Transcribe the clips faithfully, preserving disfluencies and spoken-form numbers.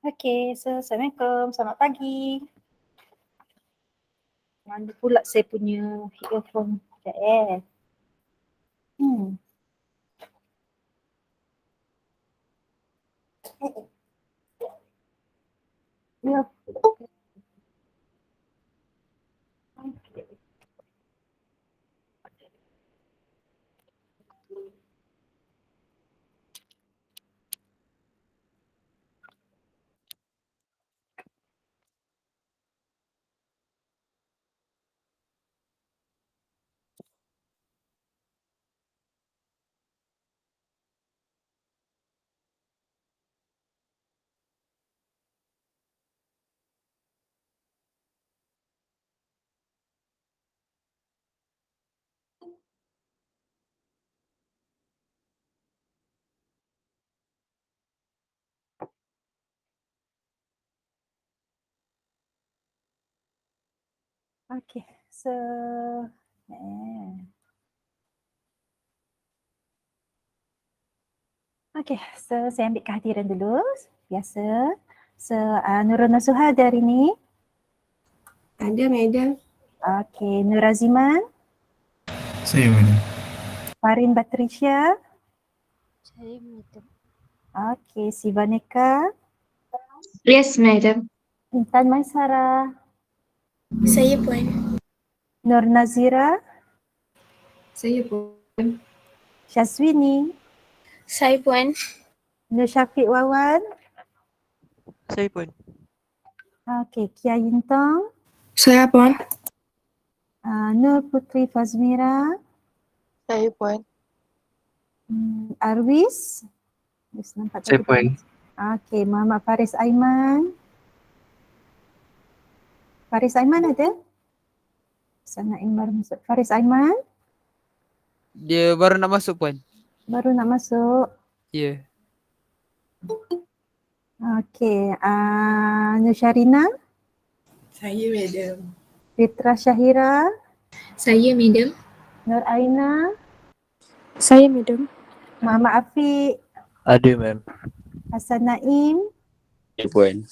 Okey, so Assalamualaikum, selamat pagi. Mana pula saya punya earphone? Sekejap eh. Hmm. Ya. Okay. Okay, so eh. Okay, so saya ambil kehadiran dulu, biasa. So uh, Nurul Nasuha ada hari ni? Ada, madam. Okay, Nur Aziman? Saya, madam. Farin Batrisya? Saya, madam. Okay, Sivaneka? Yes, madam. Intan Maisara? Saya puan. Nur Nazira? Saya puan. Syazwini? Saya puan. Nur Syafiq Wawan? Saya pun. Okay, Kia Yintong? Saya puan. Uh, Nur Putri Fazmira? Saya puan. Hmm, Arwis? Arwis nampak Saya tadi puan. Okey, Muhammad Faris Aiman. Faris Aiman ada? Sana Imar masuk. Faris Aiman? Dia baru nak masuk puan. Baru nak masuk. Ya. Yeah. Okey, uh, Nur Syarina? Saya, madam. Fitra Syahira? Saya, madam. Nur Aina? Saya, madam. Muhammad Afiq? Ada, ma'am. Hasan Naim? Ya, puan.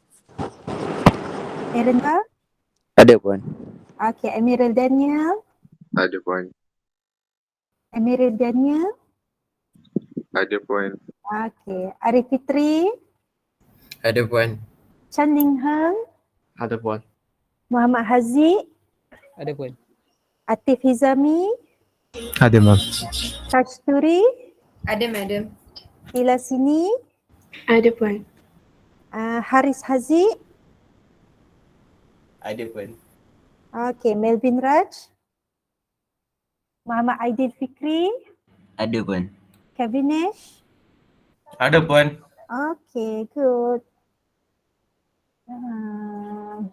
Erenda? Ada, puan. Okey, Emiril Daniel? Ada, puan. Emiril Daniel? Ada, puan. Okey, Arif Fitri? Ada, puan. Chan Ning Heng? Ada, puan. Muhammad Haziq? Ada puan. Atif Hizami? Ada, ma'am. Kasturi? Ada, madam. Ila Sini? Ada, puan. Uh, Haris Haziq? Ada, puan. Okey, Melvin Raj? Muhammad Aidil Fikri? Ada, puan. Kavinesh? Ada, puan. Okay, good. Uh,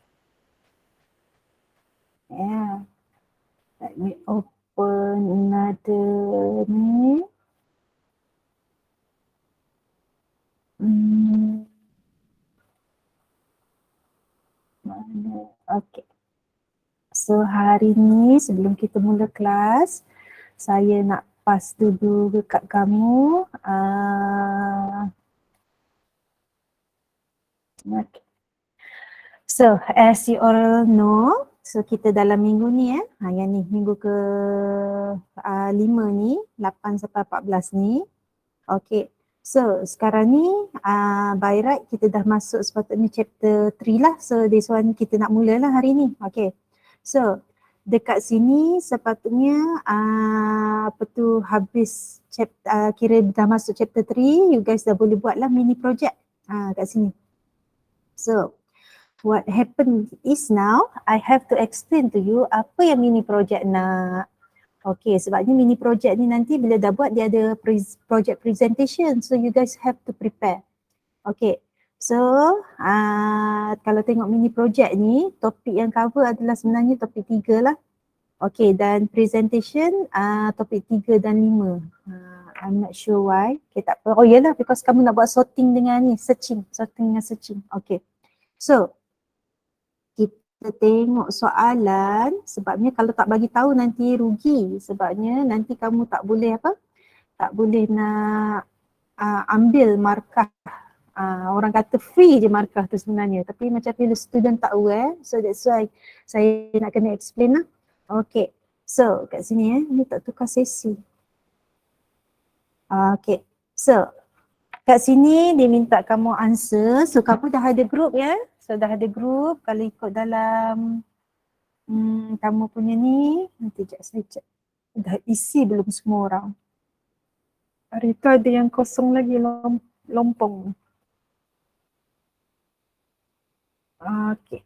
yeah. Let me open another ni. Hmm. Mana? Okay. So hari ni sebelum kita mula kelas, saya nak pass dulu dekat kamu. Uh, okay. So as you all know, so kita dalam minggu ni eh, ha, yang ni minggu ke uh, lima ni, lapan sampai empat belas ni. Okay. So sekarang ni uh, by right kita dah masuk sepatutnya chapter tiga lah. So this one kita nak mulalah hari ni. Okay. So dekat sini sepatutnya uh, apa tu habis chapter, uh, kira dah masuk chapter tiga, you guys dah boleh buat lah mini project uh, kat sini. So what happened is now I have to explain to you apa yang mini project nak. Okay, sebabnya mini project ni nanti bila dah buat dia ada pre- project presentation, so you guys have to prepare. Okay, so uh, kalau tengok mini project ni, topik yang cover adalah sebenarnya topik tiga lah. Okay, dan presentation uh, topik tiga dan lima. Uh, I'm not sure why. Okay, tak apa. Oh yalah, because kamu nak buat sorting dengan ni, searching, sorting dengan searching. Okay, so kita tengok soalan, sebabnya kalau tak bagi tahu nanti rugi, sebabnya nanti kamu tak boleh apa? Tak boleh nak uh, ambil markah Uh, orang kata free je markah tu sebenarnya, tapi macam bila student tak aware, so that's why saya nak kena explain lah. Okay, so kat sini eh, ni tak tukar sesi. Uh, okay, so kat sini dia minta kamu answer, so kamu dah ada group ya, so dah ada group, kalau ikut dalam hmm, kamu punya ni, nanti sekejap saya cek, dah isi belum semua orang. Hari tu ada yang kosong lagi, lom, lompong. Okay.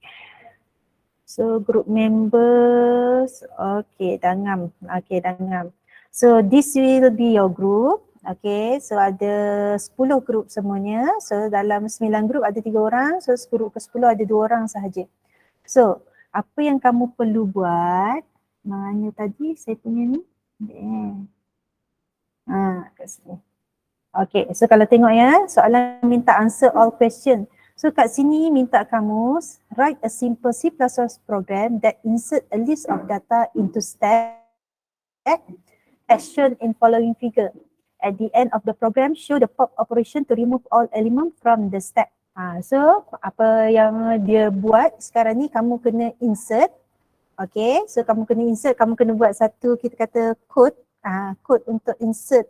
So group members, okay, dah ngam, okay, dah ngam. So this will be your group, okay, so ada sepuluh group semuanya. So dalam sembilan group ada tiga orang, so group ke sepuluh ada dua orang sahaja. So apa yang kamu perlu buat, mana tadi saya punya ni? Eh. Ha, kat sini. Okay, so kalau tengok ya, soalan minta answer all question. So kat sini minta kamu write a simple C plus plus program that insert a list of data into stack as shown in following figure. At the end of the program, show the pop operation to remove all element from the stack. Ha, so apa yang dia buat sekarang ni, kamu kena insert. Okay, so kamu kena insert, kamu kena buat satu kita kata code, uh, code untuk insert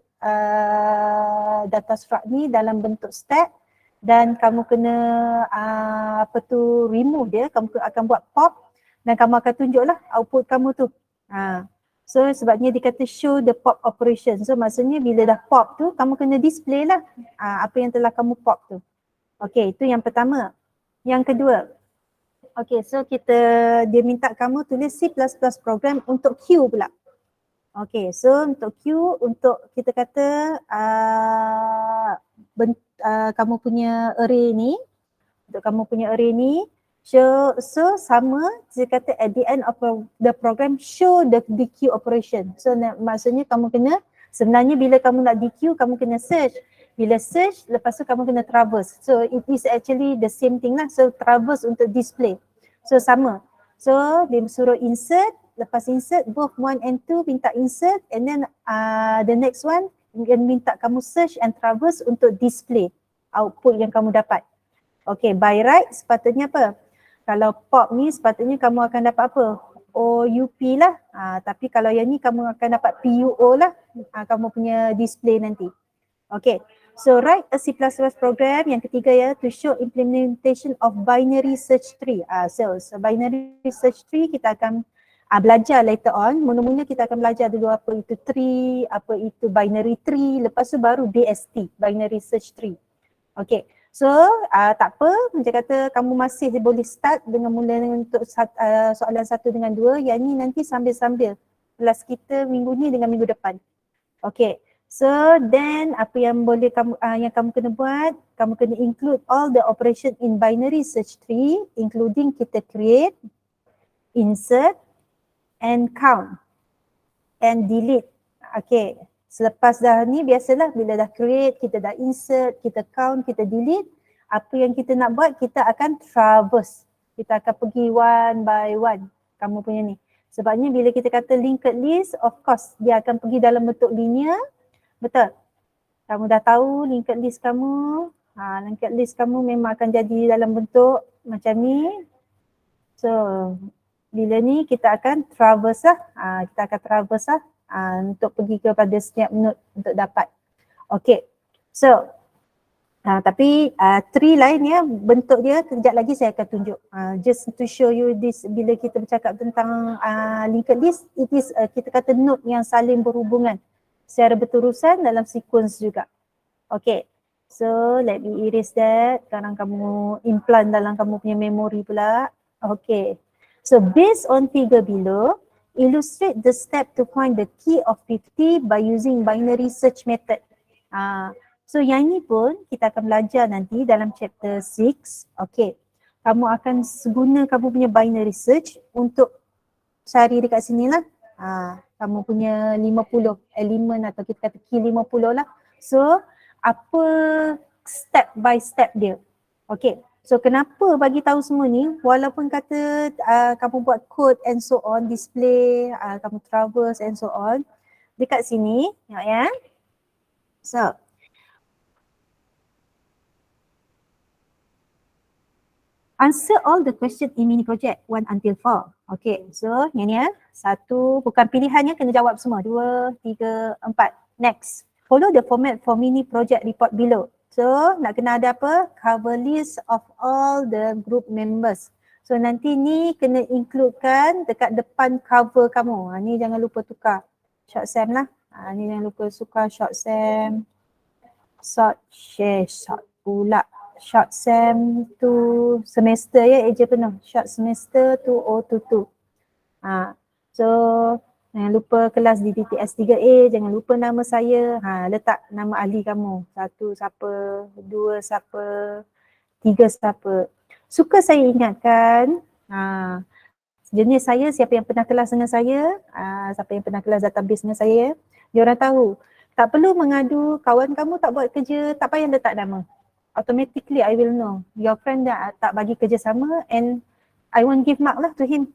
uh, data struct ni dalam bentuk stack. Dan kamu kena uh, apa tu remove dia, kamu akan buat pop dan kamu akan tunjuklah output kamu tu. Ha. So sebabnya dia kata show the pop operation. So maksudnya bila dah pop tu, kamu kena display lah uh, apa yang telah kamu pop tu. Okay, itu yang pertama. Yang kedua, okay, so kita, dia minta kamu tulis C plus plus program untuk Q pula. Okay, so untuk Q, untuk kita kata uh, bent, uh, kamu punya array ni, untuk kamu punya array ni, so, so sama, dia kata at the end of the program, show the D Q operation. So na, maksudnya kamu kena, sebenarnya bila kamu nak D Q, kamu kena search. Bila search, lepas tu kamu kena traverse. So it is actually the same thing lah, so traverse untuk display. So sama. So dia suruh insert, lepas insert both one and two minta insert, and then uh, the next one dia minta kamu search and traverse untuk display output yang kamu dapat. Okay, by right sepatutnya apa? Kalau pop ni sepatutnya kamu akan dapat apa? O U P lah, uh, tapi kalau yang ni kamu akan dapat P U O lah, uh, kamu punya display nanti. Okay, so write a C plus plus program yang ketiga ya, to show implementation of binary search tree. Uh, so, so binary search tree kita akan Uh, belajar later on. Mula-mula kita akan belajar dulu apa itu tree, apa itu binary tree, lepas tu baru B S T, binary search tree. Okay, so uh, tak apa, macam kata kamu masih boleh start dengan mula untuk uh, soalan satu dengan dua, yang ni nanti sambil-sambil kelas kita minggu ni dengan minggu depan. Okay, so then apa yang boleh kamu, uh, yang kamu kena buat, kamu kena include all the operation in binary search tree, including kita create, insert, and count and delete. Okay, selepas dah ni biasalah bila dah create, kita dah insert, kita count, kita delete, apa yang kita nak buat, kita akan traverse. Kita akan pergi one by one kamu punya ni. Sebabnya bila kita kata linked list, of course dia akan pergi dalam bentuk linear. Betul? Kamu dah tahu linked list kamu, ha, linked list kamu memang akan jadi dalam bentuk macam ni. So bila ni kita akan traverse lah, ha, kita akan traverse lah ha, untuk pergi kepada setiap node untuk dapat. Okay, so ha, tapi uh, tree lain ya, bentuk dia kejap lagi saya akan tunjuk. Uh, just to show you this, bila kita bercakap tentang uh, linked list, it is uh, kita kata node yang saling berhubungan secara berterusan dalam sequence juga. Okay, so let me erase that. Sekarang kamu implant dalam kamu punya memory pula. Okay. So based on figure below, illustrate the step to find the key of fifty by using binary search method. Uh, so yang ni pun kita akan belajar nanti dalam chapter six. Okay, kamu akan guna kamu punya binary search untuk cari dekat sini lah. Uh, kamu punya lima puluh elemen atau kita kata key lima puluh lah. So apa step by step dia. Okay. So kenapa bagi tahu semua ni, walaupun kata uh, kamu buat code and so on, display, uh, kamu traverse and so on, dekat sini, tengok ya. So, answer all the question in mini project one until four. Okay, so yang ni ya. Satu, bukan pilihannya, kena jawab semua. Dua, tiga, empat. Next. Follow the format for mini project report below. So, nak kena ada apa? Cover list of all the group members. So, nanti ni kena includekan dekat depan cover kamu. Ha, ni jangan lupa tukar. Short Sam lah. Ha, ni jangan lupa tukar short Sam. Short share, short pula. Short Sam to semester ya, eja penuh. Short semester to O two two. Ha, so, jangan lupa kelas D T T S tiga A, jangan lupa nama saya. Ha, letak nama ahli kamu. Satu siapa, dua siapa, tiga siapa. Suka saya ingatkan, ha, jenis saya, siapa yang pernah kelas dengan saya, ha, siapa yang pernah kelas database dengan saya, dia orang tahu. Tak perlu mengadu, kawan kamu tak buat kerja, tak payah letak nama. Automatically I will know. Your friend dah tak bagi kerja sama and I won't give mark lah to him.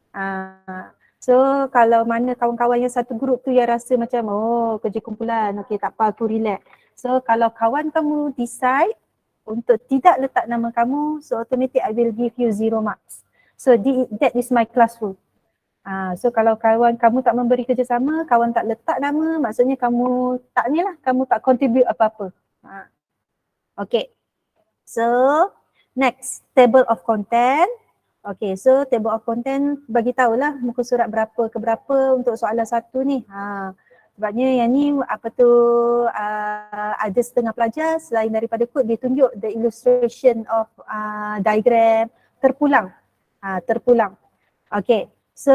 Ha, so kalau mana kawan-kawan yang satu grup tu yang rasa macam, oh kerja kumpulan, okay tak apa aku relax. So kalau kawan kamu decide untuk tidak letak nama kamu, so automatic I will give you zero marks. So di, that is my class rule. Uh, so kalau kawan kamu tak memberi kerjasama, kawan tak letak nama, maksudnya kamu tak ni lah, kamu tak contribute apa-apa. Uh, okay. So next, table of content. Okay, so table of content bagi tahulah muka surat berapa ke berapa untuk soalan satu ni. Ha. Sebabnya yang ni apa tu uh, ada setengah pelajar selain daripada kod dia tunjuk the illustration of uh, diagram terpulang. Uh, terpulang. Okay. So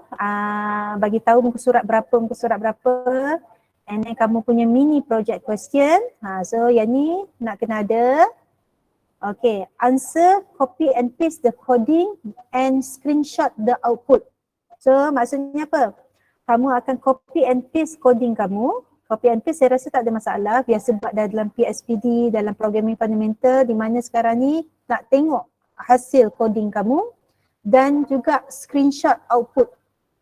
uh, bagi tahu muka surat berapa, muka surat berapa, and then kamu punya mini project question. Uh, so yang ni nak kena ada. Okay. Answer, copy and paste the coding and screenshot the output. So maksudnya apa? Kamu akan copy and paste coding kamu. Copy and paste saya rasa tak ada masalah. Biasa buat dalam P S P D, dalam programming fundamental, di mana sekarang ni nak tengok hasil coding kamu dan juga screenshot output.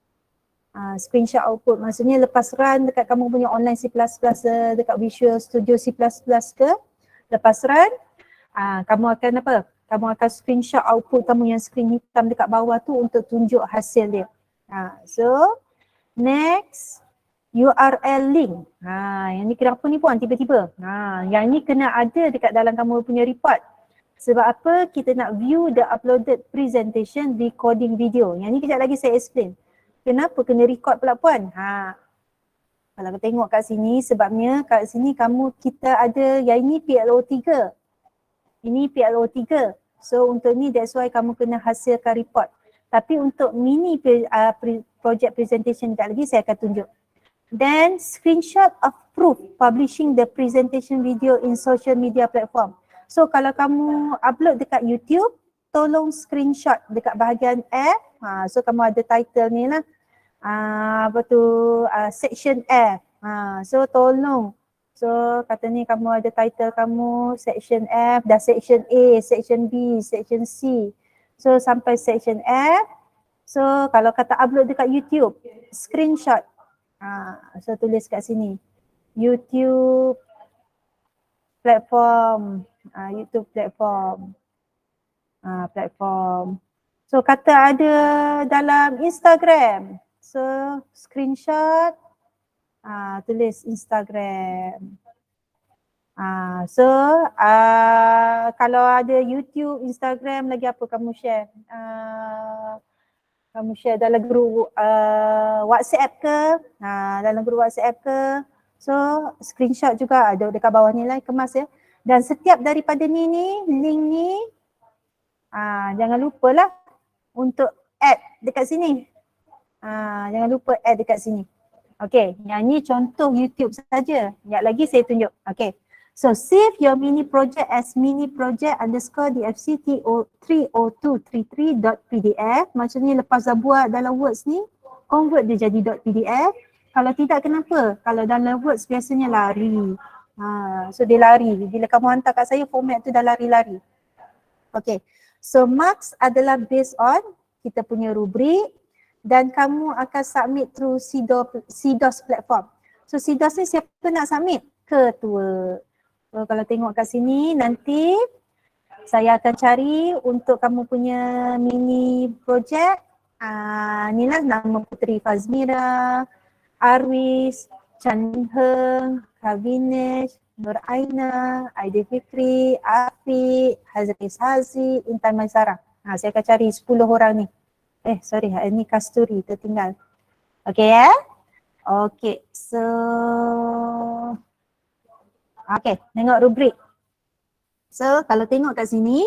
Uh, screenshot output maksudnya lepas run dekat kamu punya online C plus plus, dekat Visual Studio C plus plus ke, lepas run, uh, kamu akan apa? Kamu akan screenshot output kamu yang screen hitam dekat bawah tu untuk tunjuk hasil dia. Uh, so, next, U R L link. Ha, yang ni kenapa ni puan tiba-tiba? Ha, yang ni kena ada dekat dalam kamu punya report. Sebab apa? Kita nak view the uploaded presentation recording video. Yang ni kejap lagi saya explain. Kenapa kena record pula puan? Ha. Kalau kita tengok kat sini, sebabnya kat sini kamu kita ada yang ini P L O tiga. Ini P L O tiga. So untuk ni that's why kamu kena hasilkan report. Tapi untuk mini uh, project presentation sekejap lagi saya akan tunjuk. Then screenshot of proof publishing the presentation video in social media platform. So kalau kamu upload dekat YouTube, tolong screenshot dekat bahagian F. Ha, so kamu ada title ni lah. Uh, apa tu, uh, section F. Ha, so tolong. So kata ni kamu ada title kamu, section F, dah section A, section B, section C. So sampai section F, so kalau kata upload dekat YouTube, screenshot. Ha, so tulis kat sini, YouTube platform, ha, YouTube platform, ha, platform. So kata ada dalam Instagram, so screenshot, ha, tulis Instagram. Uh, so uh, kalau ada YouTube, Instagram, lagi apa kamu share? Uh, kamu share dalam grup uh, WhatsApp ke? Uh, dalam grup WhatsApp ke? So screenshot juga ada dekat bawah ni lah, kemas ya. Dan setiap daripada ni ni, link ni, uh, jangan lupalah untuk add dekat sini. Uh, jangan lupa add dekat sini. Okay, yang ni contoh YouTube saja. Sekejap lagi saya tunjuk. Okay. So save your mini project as mini project underscore D F C T three oh two three three dot P D F. Maksudnya lepas dah buat dalam Words ni, convert dia jadi dot P D F. Kalau tidak kenapa? Kalau dalam Words biasanya lari. Ha, so dia lari. Bila kamu hantar kat saya, format tu dah lari-lari. Okay. So marks adalah based on kita punya rubrik dan kamu akan submit through C D O S platform. So C D O S ni siapa nak submit? Ketua. So kalau tengok kat sini nanti saya akan cari untuk kamu punya mini project. Uh, ni lah nama Puteri Fazmira, Arwis, Chan Heng, Kavinesh, Nur Aina, Aidil Fikri, Afiq, Hazris Hazi, Intan Maisara. Ha, saya akan cari sepuluh orang ni. Eh sorry, ini Kasturi tertinggal. Okay ya? Okay, so okay, tengok rubrik. So kalau tengok kat sini,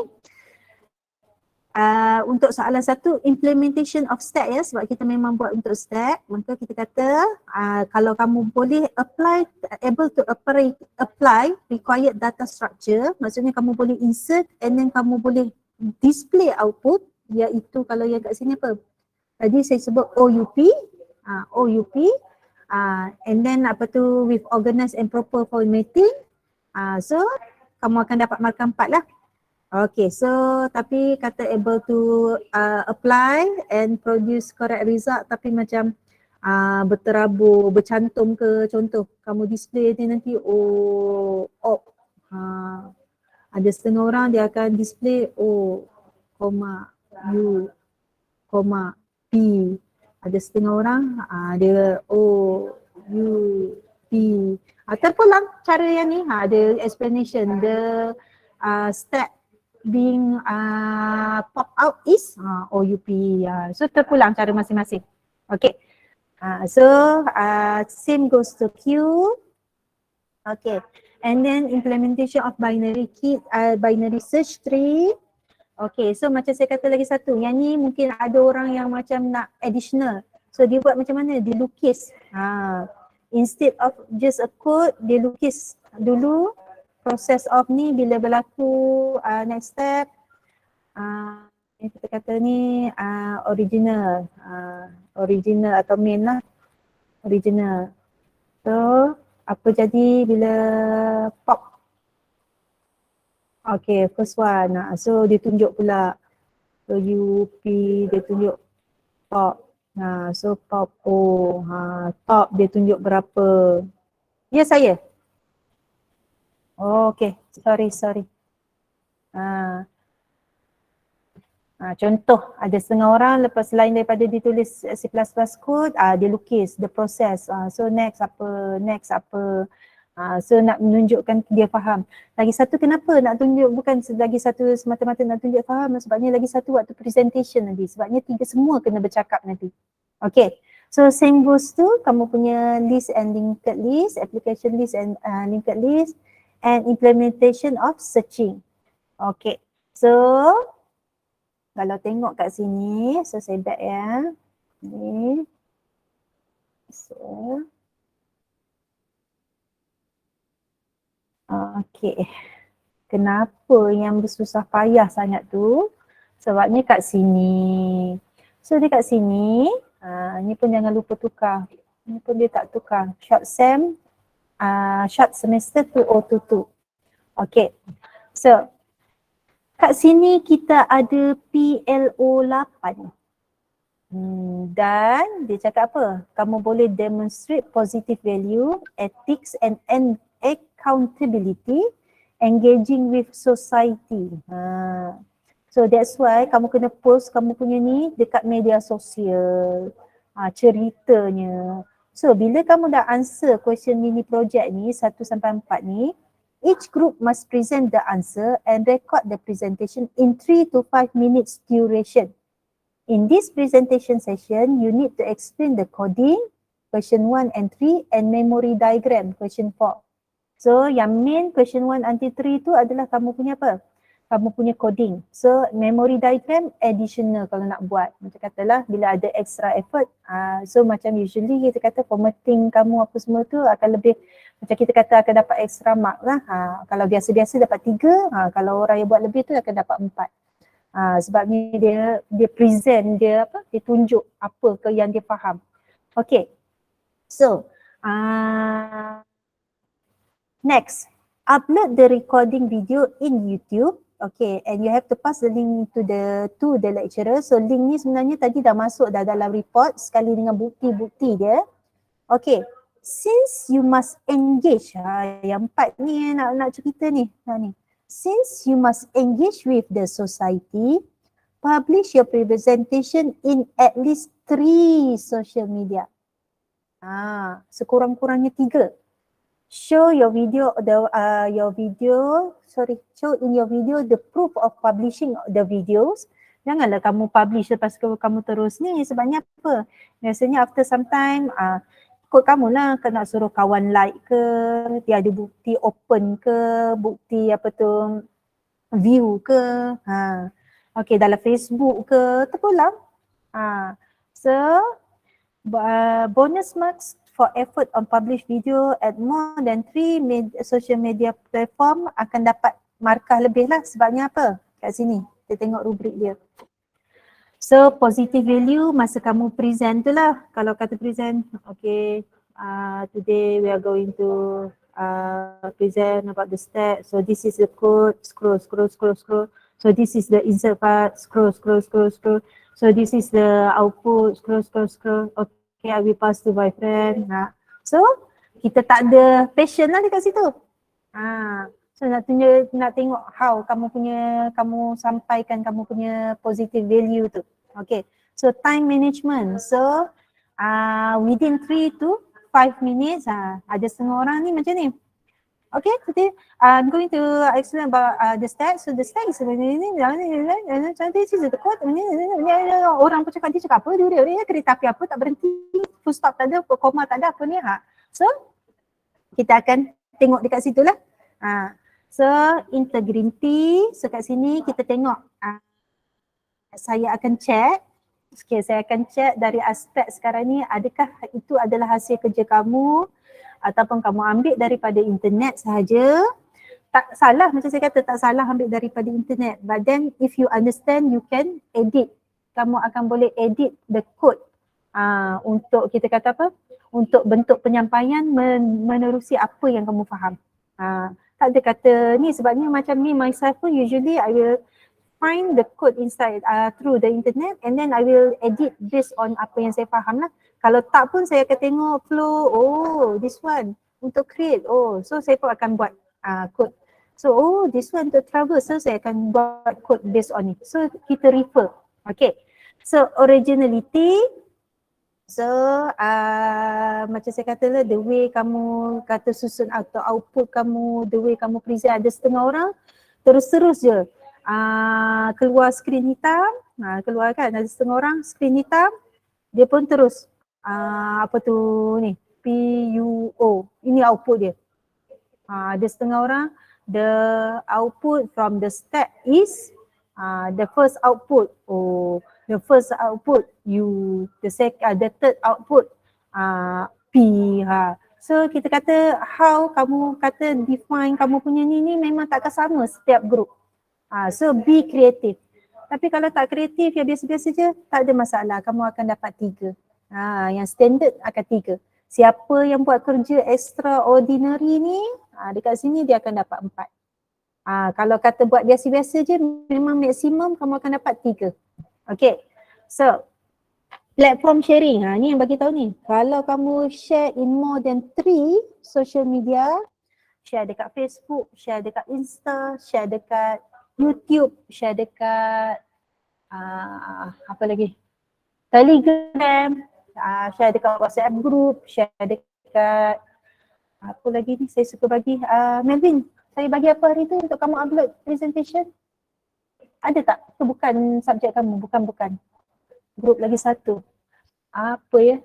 uh, untuk soalan satu, implementation of stack ya, sebab kita memang buat untuk stack, maka kita kata uh, kalau kamu boleh apply, able to apply, apply required data structure, maksudnya kamu boleh insert and then kamu boleh display output, iaitu kalau yang kat sini apa? Tadi saya sebut O U P, uh, O U P, uh, and then apa tu with organized and proper formatting, uh, so kamu akan dapat markah empat lah. Okay, so tapi kata able to uh, apply and produce correct result, tapi macam uh, berterabur, bercantum ke, contoh kamu display ni nanti oh, oh uh, ada setengah orang dia akan display O, koma, U, koma, P. Ada setengah orang uh, dia O, U, P. Ataupun lah cara yang ni, ha, ada explanation, the uh, step being uh, pop out is uh, O U P. Uh, so terpulang cara masing-masing. Okay. Uh, so uh, same goes to Q. Okay. And then implementation of binary key, uh, binary search tree. Okay. So macam saya kata lagi satu, yang ni mungkin ada orang yang macam nak additional. So dia buat macam mana? Dia lukis. Uh, Instead of just a code, dia lukis dulu proses of ni bila berlaku uh, next step. Uh, kita kata ni uh, original, uh, original atau main lah, original. So apa jadi bila pop? Okay, first one. Uh, so dia tunjuk pula so U P, dia tunjuk pop. Ha, so pop O, ha, top dia tunjuk berapa. Ya saya? Oh, okay, sorry, sorry. Ha. Ha, contoh, ada setengah orang lepas selain daripada ditulis C plus plus code, ah, dia lukis the process. Ah, so next apa, next apa. Ah, so nak menunjukkan dia faham. Lagi satu kenapa nak tunjuk, bukan lagi satu semata-mata nak tunjuk faham, sebabnya lagi satu waktu presentation nanti. Sebabnya tiga semua kena bercakap nanti. Okay, so same goes to kamu punya list and linked list, application list and uh, linked list, and implementation of searching. Okay, so kalau tengok kat sini, so saya back ya. Ni. So. Okay, kenapa yang bersusah payah sangat tu? Sebabnya kat sini. So dia kat sini, uh, ni pun jangan lupa tukar. Ni pun dia tak tukar. Short sem, uh, short semester two oh two two. Okay, so kat sini kita ada P L O eight. Hmm, dan dia cakap apa? Kamu boleh demonstrate positive value, ethics and, and accountability, engaging with society. Ha. So that's why kamu kena post kamu punya ni dekat media sosial, ha, ceritanya. So bila kamu dah answer question mini project ni satu sampai empat ni, each group must present the answer and record the presentation in three to five minutes duration. In this presentation session, you need to explain the coding, question one and three, and memory diagram, question four. So yang main question one until three tu adalah kamu punya apa? Kamu punya coding. So memory diagram additional kalau nak buat. Macam katalah bila ada extra effort. Uh, so macam usually kita kata formatting kamu apa semua tu akan lebih, macam kita kata akan dapat extra mark lah. Uh, kalau biasa-biasa dapat tiga, uh, kalau orang yang buat lebih tu akan dapat empat. Uh, sebab ni dia dia present, dia apa? Dia tunjuk apa ke yang dia faham. Okay. So uh, next, upload the recording video in YouTube. Okay, and you have to pass the link to the to the lecturer. So link ni sebenarnya tadi dah masuk dah dalam report sekali dengan bukti-bukti dia. Okay, since you must engage, ha, yang empat ni nak nak cerita ni, ha, ni. Since you must engage with the society, publish your presentation in at least three social media. Ah, sekurang-kurangnya tiga. Show your video, the uh, your video, sorry, show in your video the proof of publishing the videos. Janganlah kamu publish lepas tu kamu terus ni, sebabnya apa? Biasanya after some time, uh, ikut kamu lah, kena suruh kawan like ke, dia ada bukti open ke, bukti apa tu, view ke, ha. Okay, dalam Facebook ke, terpulang. Ha. So, uh, bonus marks for effort on published video at more than three med- social media platform akan dapat markah lebih lah. Sebabnya apa? Kat sini, kita tengok rubrik dia. So, positive value masa kamu present tu lah. Kalau kata present, okay, uh, today we are going to uh, present about the stats. So, this is the code, scroll, scroll, scroll, scroll. So, this is the insert part, scroll, scroll, scroll, scroll. So, this is the output, scroll, scroll, scroll. Okay, I will pass to my friend. Ha. So, kita tak ada passion lah dekat situ. Ha. So nak tunjuk, nak tengok how kamu punya, kamu sampaikan kamu punya positive value tu. Okay, so time management. So uh, within three to five minutes, uh, ada setengah orang ni macam ni. Okay, today I'm going to explain about uh, the stats. So the stats is ini, this is the code. Orang pun cakap, dia cakap apa, dia dia dia kereta api apa, tak berhenti, full stop tak ada, koma tak ada, apa ni. Ha. So kita akan tengok dekat situ lah. Ha. So, integrity, so kat sini kita tengok, uh, saya akan check, okay, saya akan check dari aspek sekarang ni, adakah itu adalah hasil kerja kamu ataupun kamu ambil daripada internet sahaja. Tak salah, macam saya kata tak salah ambil daripada internet, but then if you understand, you can edit. Kamu akan boleh edit the code uh, untuk kita kata apa, untuk bentuk penyampaian men- menerusi apa yang kamu faham. Uh, tak ada kata ni, sebabnya macam ni myself pun usually I will find the code inside uh, through the internet and then I will edit based on apa yang saya faham lah. Kalau tak pun saya akan tengok flow, oh this one untuk create, oh so saya pun akan buat uh, code. So oh this one untuk travel, so saya akan buat code based on it. So kita refer, okay. So originality, so uh, macam saya kata lah, the way kamu kata susun atau output kamu, the way kamu present, ada setengah orang terus-terus je uh, keluar skrin hitam, uh, keluar kan, ada setengah orang skrin hitam, dia pun terus uh, apa tu ni, P U O, ini output dia. Uh, ada setengah orang, the output from the stat is uh, the first output, oh the first output U, the second, uh, the third output uh, P. Ha. So kita kata how kamu kata define kamu punya ni ni memang takkan sama setiap group. Uh, so be creative. Tapi kalau tak kreatif, ya biasa-biasa je, tak ada masalah. Kamu akan dapat tiga. Ha, yang standard akan tiga. Siapa yang buat kerja extraordinary ni, ha, dekat sini dia akan dapat empat. Ha, kalau kata buat biasa-biasa je, memang maksimum kamu akan dapat tiga. Okay, so platform sharing, ha, ni yang bagi tahu ni. Kalau kamu share in more than three social media, share dekat Facebook, share dekat Insta, share dekat YouTube, share dekat uh, apa lagi? Telegram, uh, share dekat WhatsApp group, share dekat apa lagi ni saya suka bagi. Uh, Melvin, saya bagi apa hari tu untuk kamu upload presentation? Ada tak? Itu bukan subjek kamu, bukan-bukan. Grup lagi satu. Apa ya?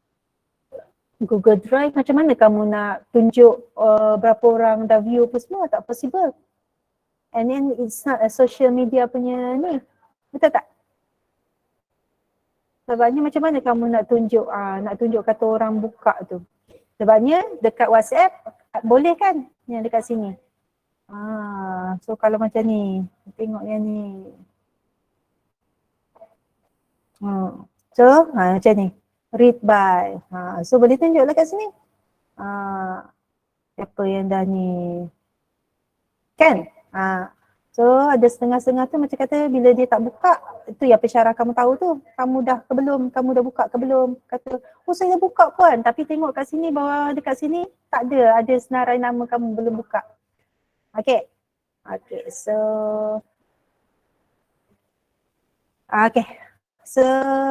Google Drive, macam mana kamu nak tunjuk uh, berapa orang dah view apa semua? Tak possible. And then it's not a social media punya ni. Betul tak? Sebabnya macam mana kamu nak tunjuk, uh, nak tunjuk kata orang buka tu? Sebabnya dekat WhatsApp boleh kan yang dekat sini. Ah, so kalau macam ni, tengok yang ni. Hmm. So, ha, macam ni. Read by. Ha, so boleh tunjuklah kat sini. Ha, siapa yang dah ni. Kan? Ha. So ada setengah-setengah tu macam kata bila dia tak buka, itu yang pensyarah kamu tahu tu. Kamu dah ke belum? Kamu dah buka ke belum? Kata, oh saya dah buka puan. Tapi tengok kat sini, bawah dekat sini tak ada. Ada senarai nama kamu belum buka. Okay. Okay, so okay, so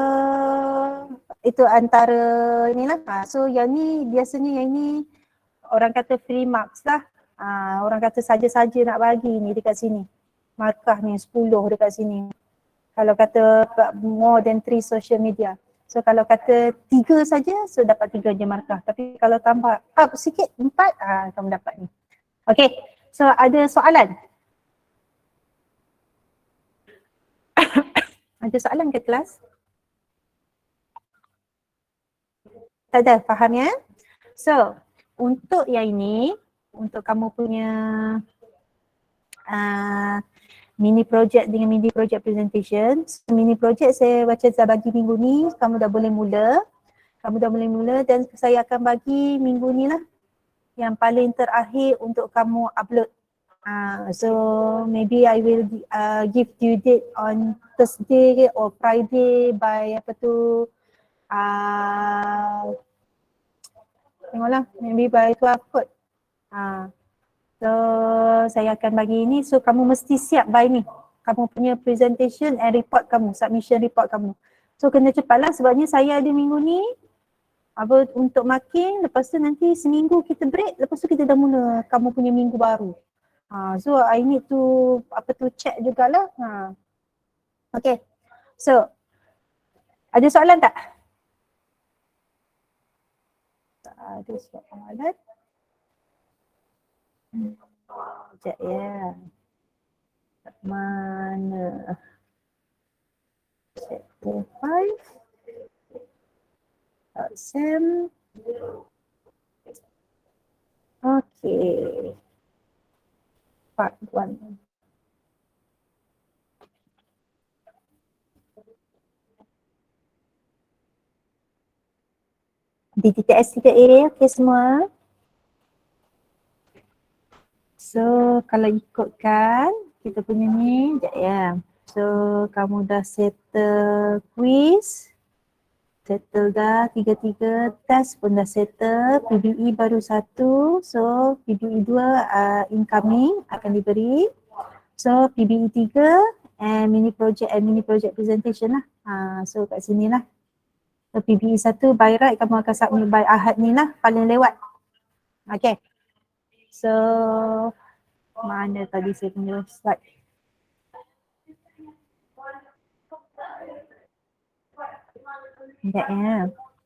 itu antara inilah. Ha, so yang ni biasanya yang ni orang kata free marks lah. Ha, orang kata saja-saja nak bagi ni dekat sini. Markah ni sepuluh dekat sini. Kalau kata more than three social media. So kalau kata tiga saja, so dapat tiga je markah. Tapi kalau tambah up sikit, empat, ah, kamu dapat ni. Okay, so ada soalan? Ada soalan ke kelas? Tak ada, faham ya? So, untuk yang ini, untuk kamu punya uh, mini project dengan mini project presentation. So, mini project saya baca saya bagi minggu ni, kamu dah boleh mula. Kamu dah boleh mula dan saya akan bagi minggu ni lah yang paling terakhir untuk kamu upload. Uh, so maybe I will uh, give due date on Thursday or Friday by apa tu uh, tengoklah maybe by twelve kot. Uh, so saya akan bagi ini, so kamu mesti siap by ni. Kamu punya presentation and report kamu, submission report kamu. So kena cepatlah sebabnya saya ada minggu ni apa untuk marking, lepas tu nanti seminggu kita break, lepas tu kita dah mula kamu punya minggu baru. Ha, so I need to apa tu check jugalah. Ha. Okay. So ada soalan tak? Tak ada soalan. Hmm. Sekejap ya. Kat mana? Chapter five. Sam. Okay. Part one. D T T S tiga A, okay semua. So kalau ikutkan kita punya ni, sekejap ya. So kamu dah settle quiz, settle dah tiga-tiga, test pun dah settle, P B E baru satu, so P B E dua uh, incoming akan diberi. So P B E tiga and mini project and mini project presentation lah. Uh, so kat sini lah. So P B E satu by right kamu akan submit by Ahad ni lah, paling lewat. Okay. So mana tadi saya punya slide? Sekejap ya.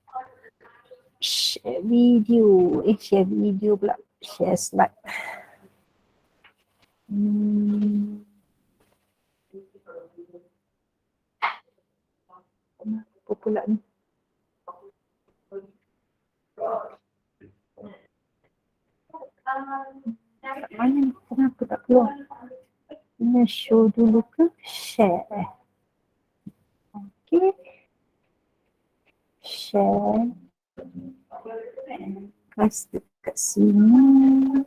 Share video. Eh share video pula. Share slide. Hmm. Apa pula ni? Mana ni? Kenapa tak keluar? Ini show dulu ke? Share. Okay. Share. Kasih dekat sini.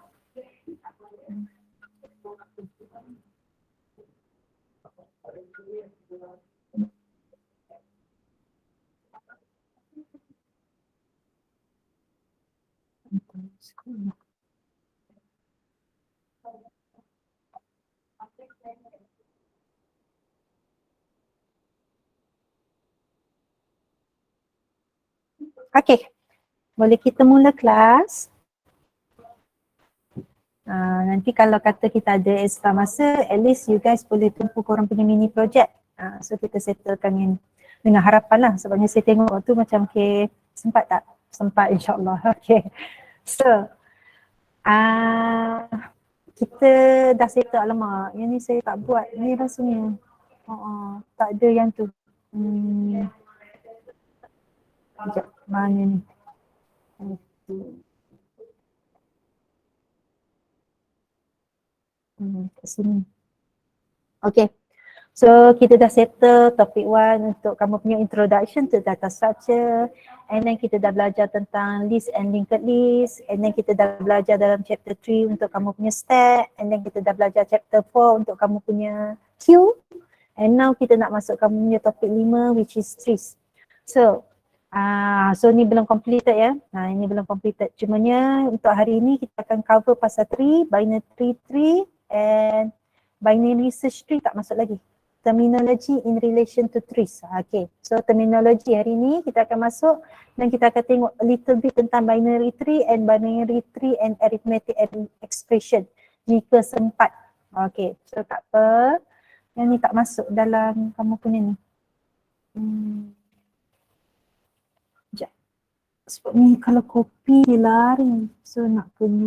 Okay, boleh kita mula kelas. Uh, nanti kalau kata kita ada extra masa, at least you guys boleh tumpu korang punya mini project. Uh, so kita settlekan yang dengan harapan lah. Sebabnya saya tengok tu macam okay, sempat tak? Sempat insyaAllah. Okay. So, uh, kita dah settle, alamak, yang ni saya tak buat. Ni rasanya. Uh, uh, tak ada yang tu. Hmm. Sekejap, mana ni? Hmm, kat sini. Okay. So kita dah settle topik one untuk kamu punya introduction to data structure, and then kita dah belajar tentang list and linked list, and then kita dah belajar dalam chapter three untuk kamu punya stack, and then kita dah belajar chapter four untuk kamu punya queue, and now kita nak masuk kamu punya topik lima which is trees. So Ah, so ni belum completed ya. Nah, ini belum completed. Cumanya untuk hari ini kita akan cover pasal tree, binary tree, and binary search tree tak masuk lagi. Terminology in relation to trees. Okay, so terminology hari ni kita akan masuk dan kita akan tengok a little bit tentang binary tree and binary tree and arithmetic expression jika sempat. Okay, so tak apa. Yang ni tak masuk dalam kamu punya ni. Hmm. Sekejap. Sebab ni kalau copy dia lari. So nak kena.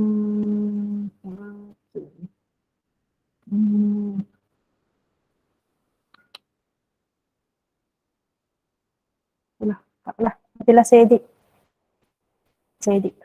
Hmm. Alah, tak apalah. Nantilah saya edit. Saya edit.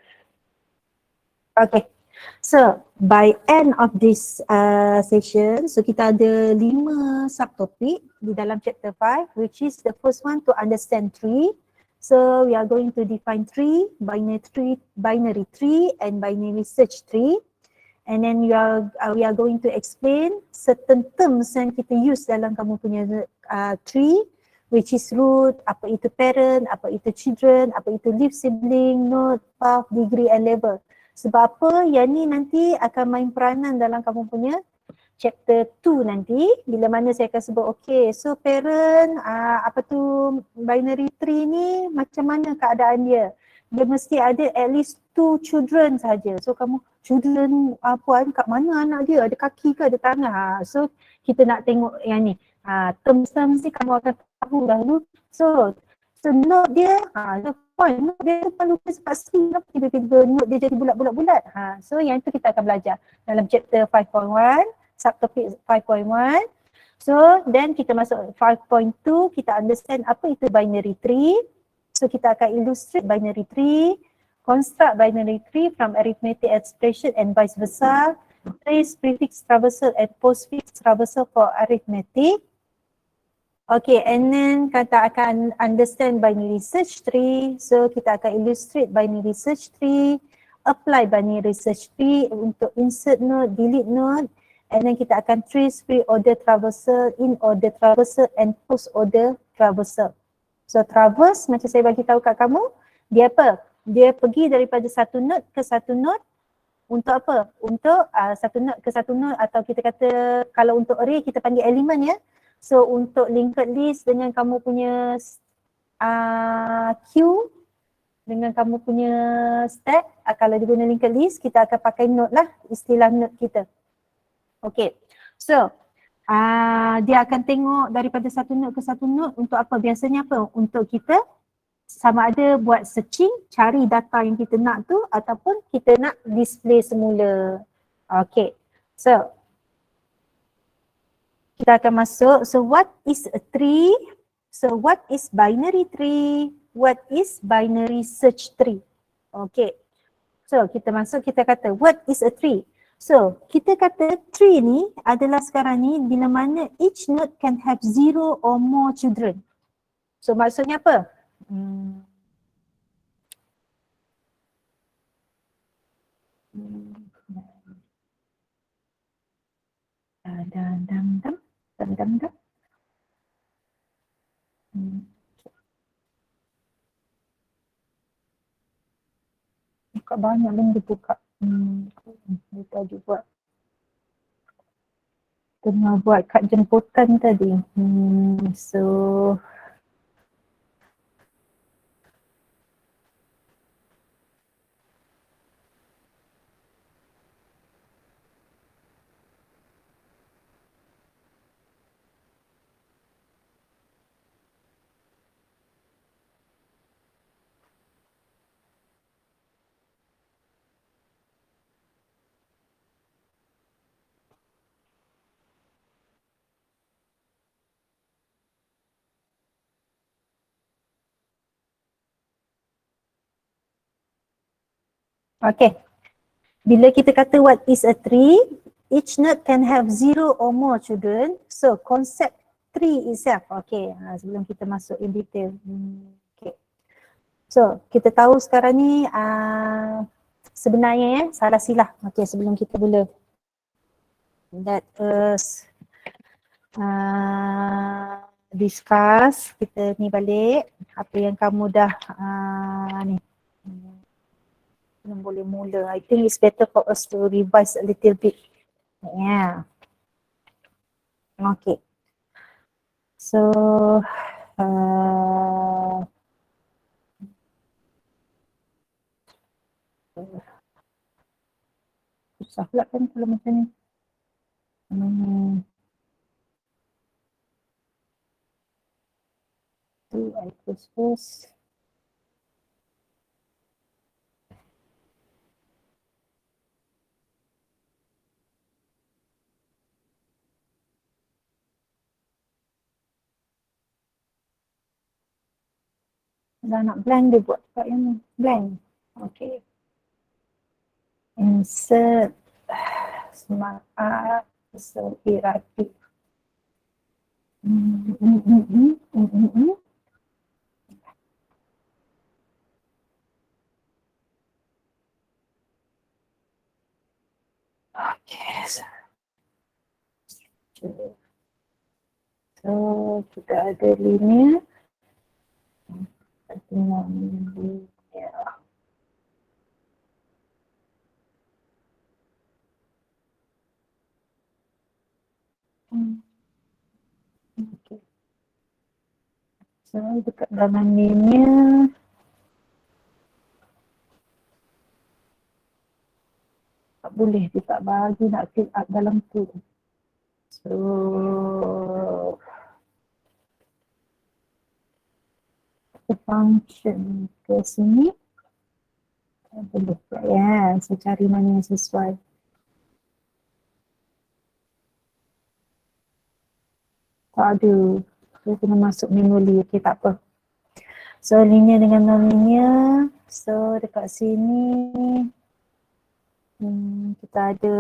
Okay. So, by end of this uh, session, so kita ada lima subtopik di dalam chapter five, which is the first one to understand tree. So, we are going to define tree, binary tree, binary tree and binary search tree. And then we are uh, we are going to explain certain terms yang kita use dalam kamu punya uh, tree, which is root, apa itu parent, apa itu children, apa itu leaf sibling, node, path, degree and level. Sebab apa? Yang ni nanti akan main peranan dalam kamu punya chapter two nanti, bila mana saya akan sebut, okay, so parent, uh, apa tu binary tree ni macam mana keadaan dia? Dia mesti ada at least two children saja. So kamu children uh, puan kat mana anak dia? Ada kaki ke ada tangan? Ha. So kita nak tengok yang ni. Ha, terms-terms ni kamu akan tahu dahulu. So, so note dia, ha, so point note dia tu perlu sebab string apa tiba-tiba note dia jadi bulat-bulat-bulat. Ha, so yang tu kita akan belajar dalam chapter five point one, subtopic five point one. So then kita masuk five point two, kita understand apa itu binary tree. So kita akan illustrate binary tree, construct binary tree from arithmetic expression and vice versa, trace, prefix, traversal and postfix traversal for arithmetic. Okay, and then kita akan understand binary search tree. So kita akan illustrate binary search tree, apply binary search tree untuk insert node, delete node, and then kita akan trace, pre-order traversal, in-order traversal and post-order traversal. So traverse macam saya bagi tahu kat kamu, dia apa? Dia pergi daripada satu node ke satu node untuk apa? Untuk uh, satu node ke satu node, atau kita kata kalau untuk array kita panggil elemen ya. So untuk linked list dengan kamu punya uh, queue, dengan kamu punya stack, uh, kalau dia guna linked list kita akan pakai node lah, istilah node kita. Okay, so Uh, dia akan tengok daripada satu node ke satu node untuk apa? Biasanya apa? Untuk kita sama ada buat searching, cari data yang kita nak tu, ataupun kita nak display semula. Okay, so kita akan masuk. So what is a tree? So what is binary tree? What is binary search tree? Okay, so kita masuk, kita kata what is a tree? So, kita kata tree ni adalah sekarang ni bila mana each node can have zero or more children. So, maksudnya apa? Hmm. Dan dan dan dan dan dan. Hmm. Buka banyak benda buka. Hmm, kita lagi buat. Tengah buat kad jemputan tadi. Hmm, so okay. Bila kita kata what is a tree, each node can have zero or more children. So concept tree itself. Okay, ha, sebelum kita masuk in detail. Hmm, okay. So kita tahu sekarang ni uh, sebenarnya ya, salah silah. Okay, sebelum kita mula. Let us uh, discuss. Kita ni balik apa yang kamu dah uh, ni. Belum boleh mula. I think it's better for us to revise a little bit. Yeah. Okay. So, uh, susah pula kan kalau macam ni. Hmm. Tu I close first. Dah nak blank dia buat kat yang blank. Okay. Insert smart art, insert erratic. Hmm, hmm, hmm, hmm, hmm, hmm, hmm. Okay. So, kita ada linear. Tengok linear. Hmm. Okay. So, dekat dalam linear. Tak boleh, dia tak bagi nak fill up dalam tu. So, function ke sini. Tak boleh pula ya. So, cari mana yang sesuai. Tak ada. So, kena masuk manually. Okay, tak apa. So, linear dengan non-linear. So, dekat sini. Hmm, kita ada.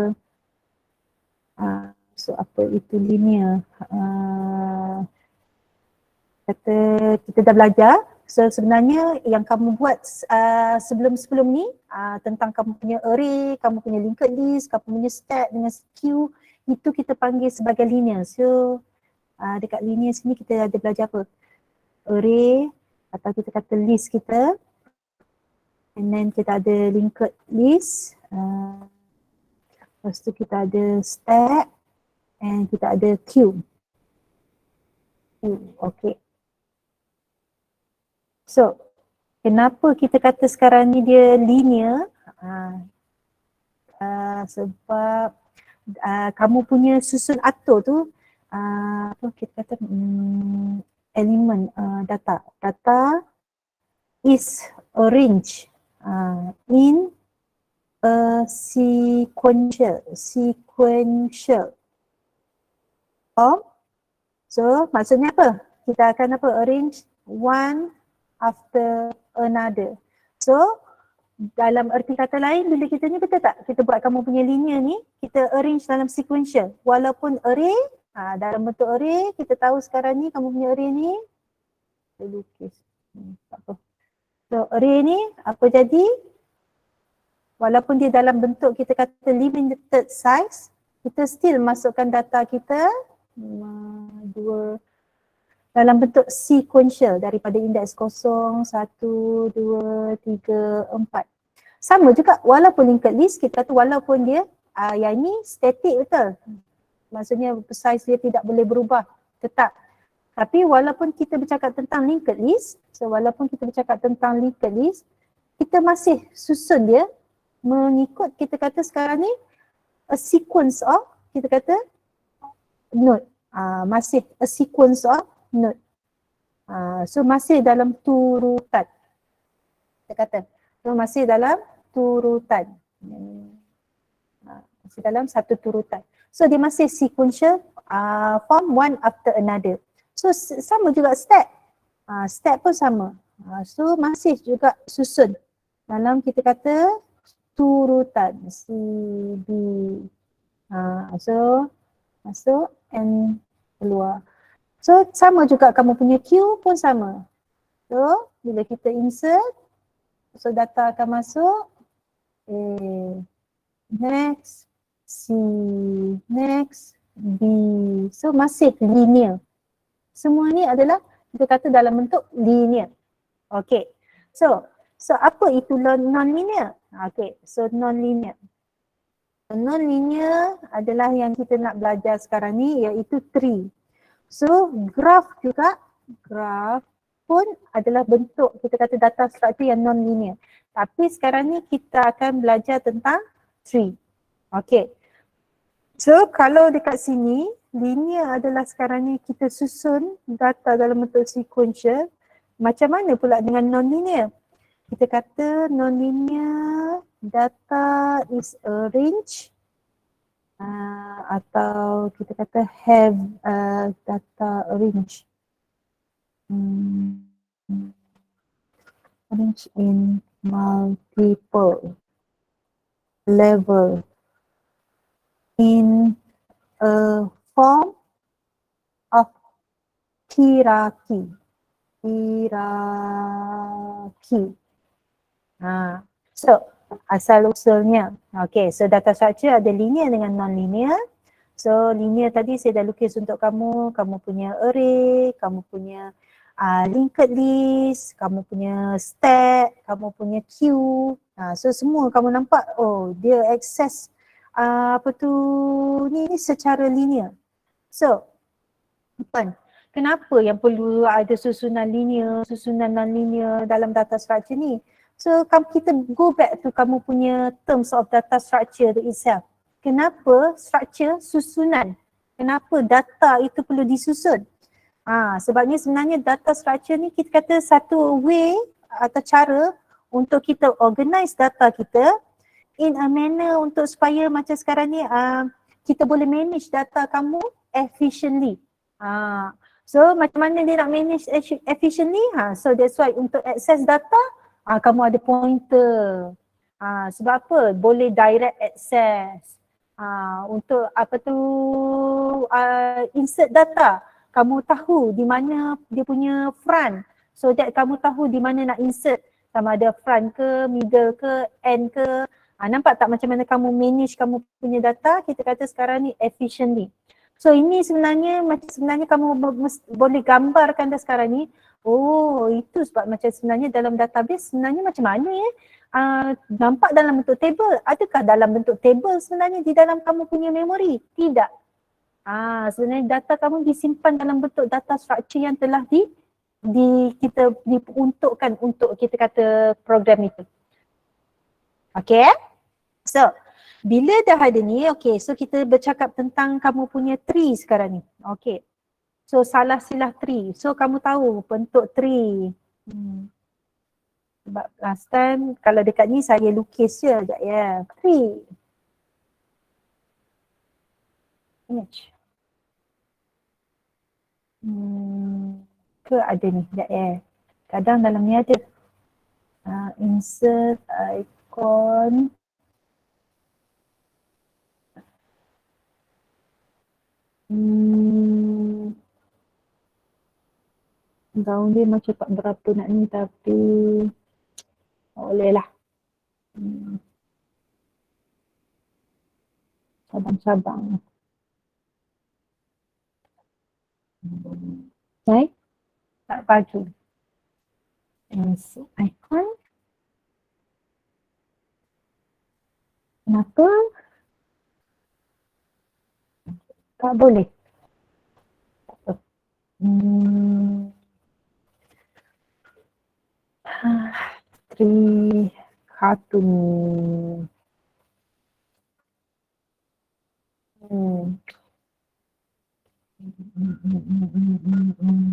Uh, so, apa itu linear? Uh, kata kita dah belajar. So sebenarnya yang kamu buat uh, sebelum-sebelum ni uh, tentang kamu punya array, kamu punya linked list, kamu punya stack dengan queue, itu kita panggil sebagai linear. So uh, dekat linear sini kita ada belajar apa? Array atau kita kata list kita. And then kita ada linked list. Uh, lepas tu kita ada stack and kita ada queue. Queue, okay. So, kenapa kita kata sekarang ni dia linear? Uh, uh, sebab uh, kamu punya susun atur tu, uh, apa kita kata, um, elemen uh, data. Data is arranged uh, in a sequential, sequential form. So, maksudnya apa? Kita akan apa? Arrange one after another. So, dalam erti kata lain, bila kita ni betul tak? Kita buat kamu punya linear ni, kita arrange dalam sequential. Walaupun array, ha, dalam bentuk array, kita tahu sekarang ni kamu punya array ni, saya lukis. Hmm, tak apa. So, array ni, apa jadi? Walaupun dia dalam bentuk kita kata limited size, kita still masukkan data kita, hmm, dua, dalam bentuk sequential daripada indeks kosong, satu, dua, tiga, empat. Sama juga walaupun linked list, kita kata walaupun dia, uh, yang ni static betul. Maksudnya size dia tidak boleh berubah, tetap. Tapi walaupun kita bercakap tentang linked list, so walaupun kita bercakap tentang linked list, kita masih susun dia mengikut kita kata sekarang ni a sequence of, kita kata node. Uh, masih a sequence of node. Uh, so masih dalam turutan. Kita kata. So masih dalam turutan. Uh, masih dalam satu turutan. So dia masih sequential uh, form one after another. So sama juga step. Uh, step pun sama. Uh, so masih juga susun. Dalam kita kata turutan. C, B. Uh, so masuk and keluar. So sama juga kamu punya queue pun sama. So bila kita insert, so data akan masuk A, next, C, next, B. So masih linear. Semua ni adalah kita kata dalam bentuk linear. Okay. So, so apa itu non-linear? Okay, so non-linear. Non-linear adalah yang kita nak belajar sekarang ni, iaitu tree. So graph juga, graph pun adalah bentuk kita kata data structure yang non-linear. Tapi sekarang ni kita akan belajar tentang tree. Okay. So kalau dekat sini, linear adalah sekarang ni kita susun data dalam bentuk sequential. Macam mana pula dengan non-linear? Kita kata non-linear data is arranged uh, atau kita kata have uh, data arranged. Hmm. Arranged in multiple level in a form of hierarchy. Hierarchy. Ha. So, asal usulnya. Okay, so data structure ada linear dengan non-linear. So, linear tadi saya dah lukis untuk kamu. Kamu punya array, kamu punya uh, linked list, kamu punya stack, kamu punya queue. Ha, so, semua kamu nampak, oh dia access uh, apa tu, ni, ni secara linear. So, apa? Kenapa yang perlu ada susunan linear, susunan non-linear dalam data structure ni? So kita go back to kamu punya terms of data structure itself. Kenapa structure susunan? Kenapa data itu perlu disusun? Ha, sebabnya sebenarnya data structure ni kita kata satu way atau cara untuk kita organize data kita in a manner untuk supaya macam sekarang ni uh, kita boleh manage data kamu efficiently. Ha, so macam mana dia nak manage efficiently? Ha, so that's why untuk access data, Ah, kamu ada pointer. Ah, sebab apa? Boleh direct access. Ah, untuk apa tu uh, insert data. Kamu tahu di mana dia punya front. So that kamu tahu di mana nak insert. Sama ada front ke, middle ke, end ke. Ah, nampak tak macam mana kamu manage kamu punya data? Kita kata sekarang ni efficiently. So ini sebenarnya macam sebenarnya kamu boleh gambarkan dah sekarang ni. Oh, itu sebab macam sebenarnya dalam database sebenarnya macam mana ya? Uh, nampak dalam bentuk table. Adakah dalam bentuk table sebenarnya di dalam kamu punya memori? Tidak. Ah, sebenarnya data kamu disimpan dalam bentuk data structure yang telah di di kita diuntukkan untuk kita kata program itu. Okay? So, bila dah ada ni, okay, so kita bercakap tentang kamu punya tree sekarang ni. Okay. So salah silah tree. So kamu tahu bentuk tree. Hmm. Sebab last time kalau dekat ni saya lukis je sekejap ya. Tree. Image. Hmm. Ke ada ni sekejap ya. Kadang dalam ni ada. Uh, insert icon. Hmm. Daun dia macam tak berapa nak ni tapi boleh lah. Hmm. Sabang-sabang. Hmm. Baik. Tak baju. Insert icon. Kenapa? Tak boleh. Hmm. Tree kartun. Hmm. Hmm, hmm, hmm, hmm, hmm, hmm.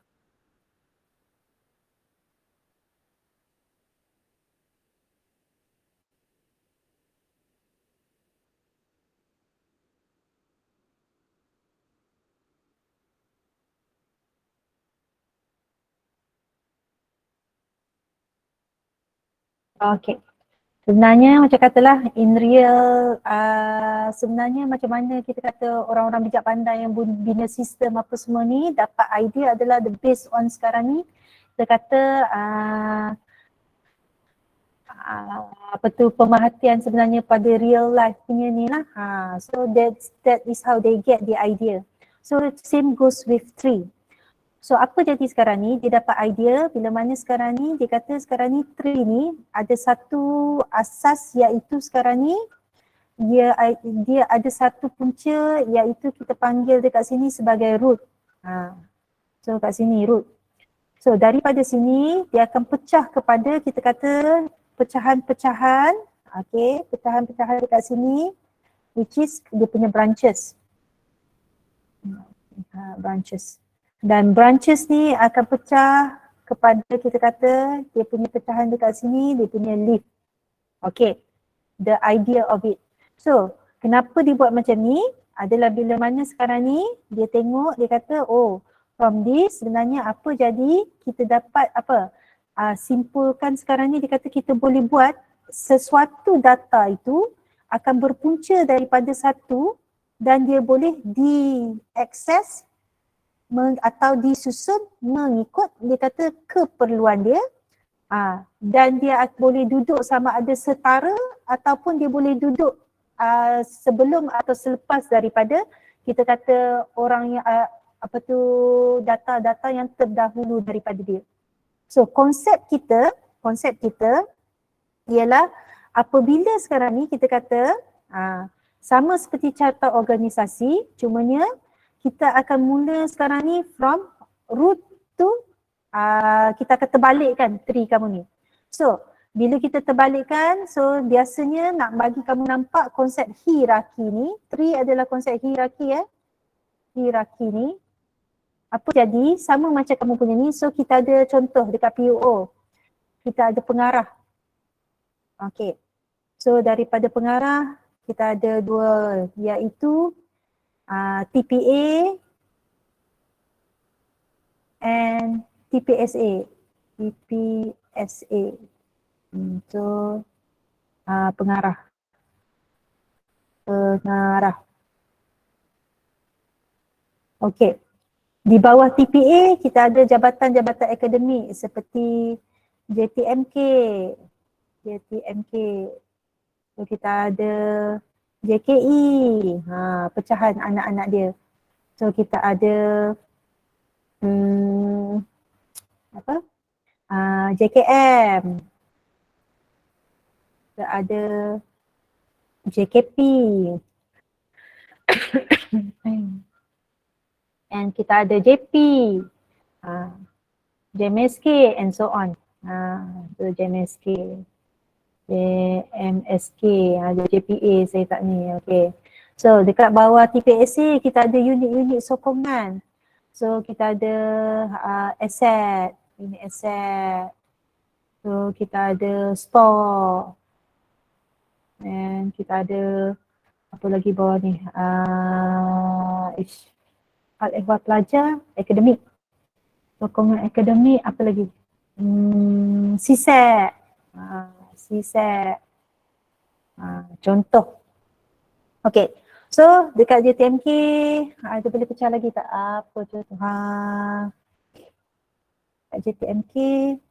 Okay. Sebenarnya macam katalah in real uh, sebenarnya macam mana kita kata orang-orang bijak pandai yang bina sistem apa semua ni dapat idea adalah the based on sekarang ni kita kata uh, uh, apa tu pemerhatian sebenarnya pada real life punya ni lah. Ha, so that that is how they get the idea. So same goes with tree. So apa jadi sekarang ni, dia dapat idea bila mana sekarang ni, dia kata sekarang ni tree ni ada satu asas iaitu sekarang ni dia dia ada satu punca iaitu kita panggil dekat sini sebagai root. Ha. So kat sini root. So daripada sini dia akan pecah kepada kita kata pecahan-pecahan. Okay, pecahan-pecahan dekat sini which is dia punya branches. Ha, branches. Dan branches ni akan pecah kepada kita kata dia punya pecahan dekat sini, dia punya leaf. Okay, the idea of it. So, kenapa dia buat macam ni? Adalah bila mana sekarang ni dia tengok, dia kata oh from this sebenarnya apa jadi kita dapat apa? Uh, simpulkan sekarang ni dia kata kita boleh buat sesuatu data itu akan berpunca daripada satu dan dia boleh diakses atau disusun mengikut dia kata keperluan dia. Uh, dan dia boleh duduk sama ada setara ataupun dia boleh duduk Uh, sebelum atau selepas daripada kita kata orang yang uh, apa tu data-data yang terdahulu daripada dia. So konsep kita, konsep kita ialah apabila sekarang ni kita kata uh, sama seperti carta organisasi, cumanya kita akan mula sekarang ni from root to uh, kita akan terbalikkan tree kamu ni. So bila kita terbalikkan, so biasanya nak bagi kamu nampak konsep hierarki ni. Tree adalah konsep hierarki ya. Hierarki ni. Apa jadi? Sama macam kamu punya ni. So kita ada contoh dekat P U O. Kita ada pengarah. Okay. So daripada pengarah, kita ada dua iaitu uh, T P A and T P S A. T P S A. Untuk uh, pengarah. Pengarah. Okey. Di bawah T P A kita ada jabatan-jabatan akademik seperti J T M K. J T M K. So kita ada J K E. Ha, pecahan anak-anak dia. So kita ada hmm, apa? Uh, J K M. Ada J K P and kita ada J P, uh, J M S K and so on. Uh, so J M S K, J M S K, ada J P A saya tak ni. Okay. So dekat bawah T P S A kita ada unit-unit sokongan. So kita ada uh, asset, unit asset. So kita ada store. Dan kita ada apa lagi bawah ni, uh, ish, hal ehwal pelajar, akademik, sokongan akademik, apa lagi, hmm, C S E C, uh, C S E C, uh, contoh. Okay, so dekat J T M K, ada boleh pecah lagi tak? Apa contoh? Ha, dekat J T M K,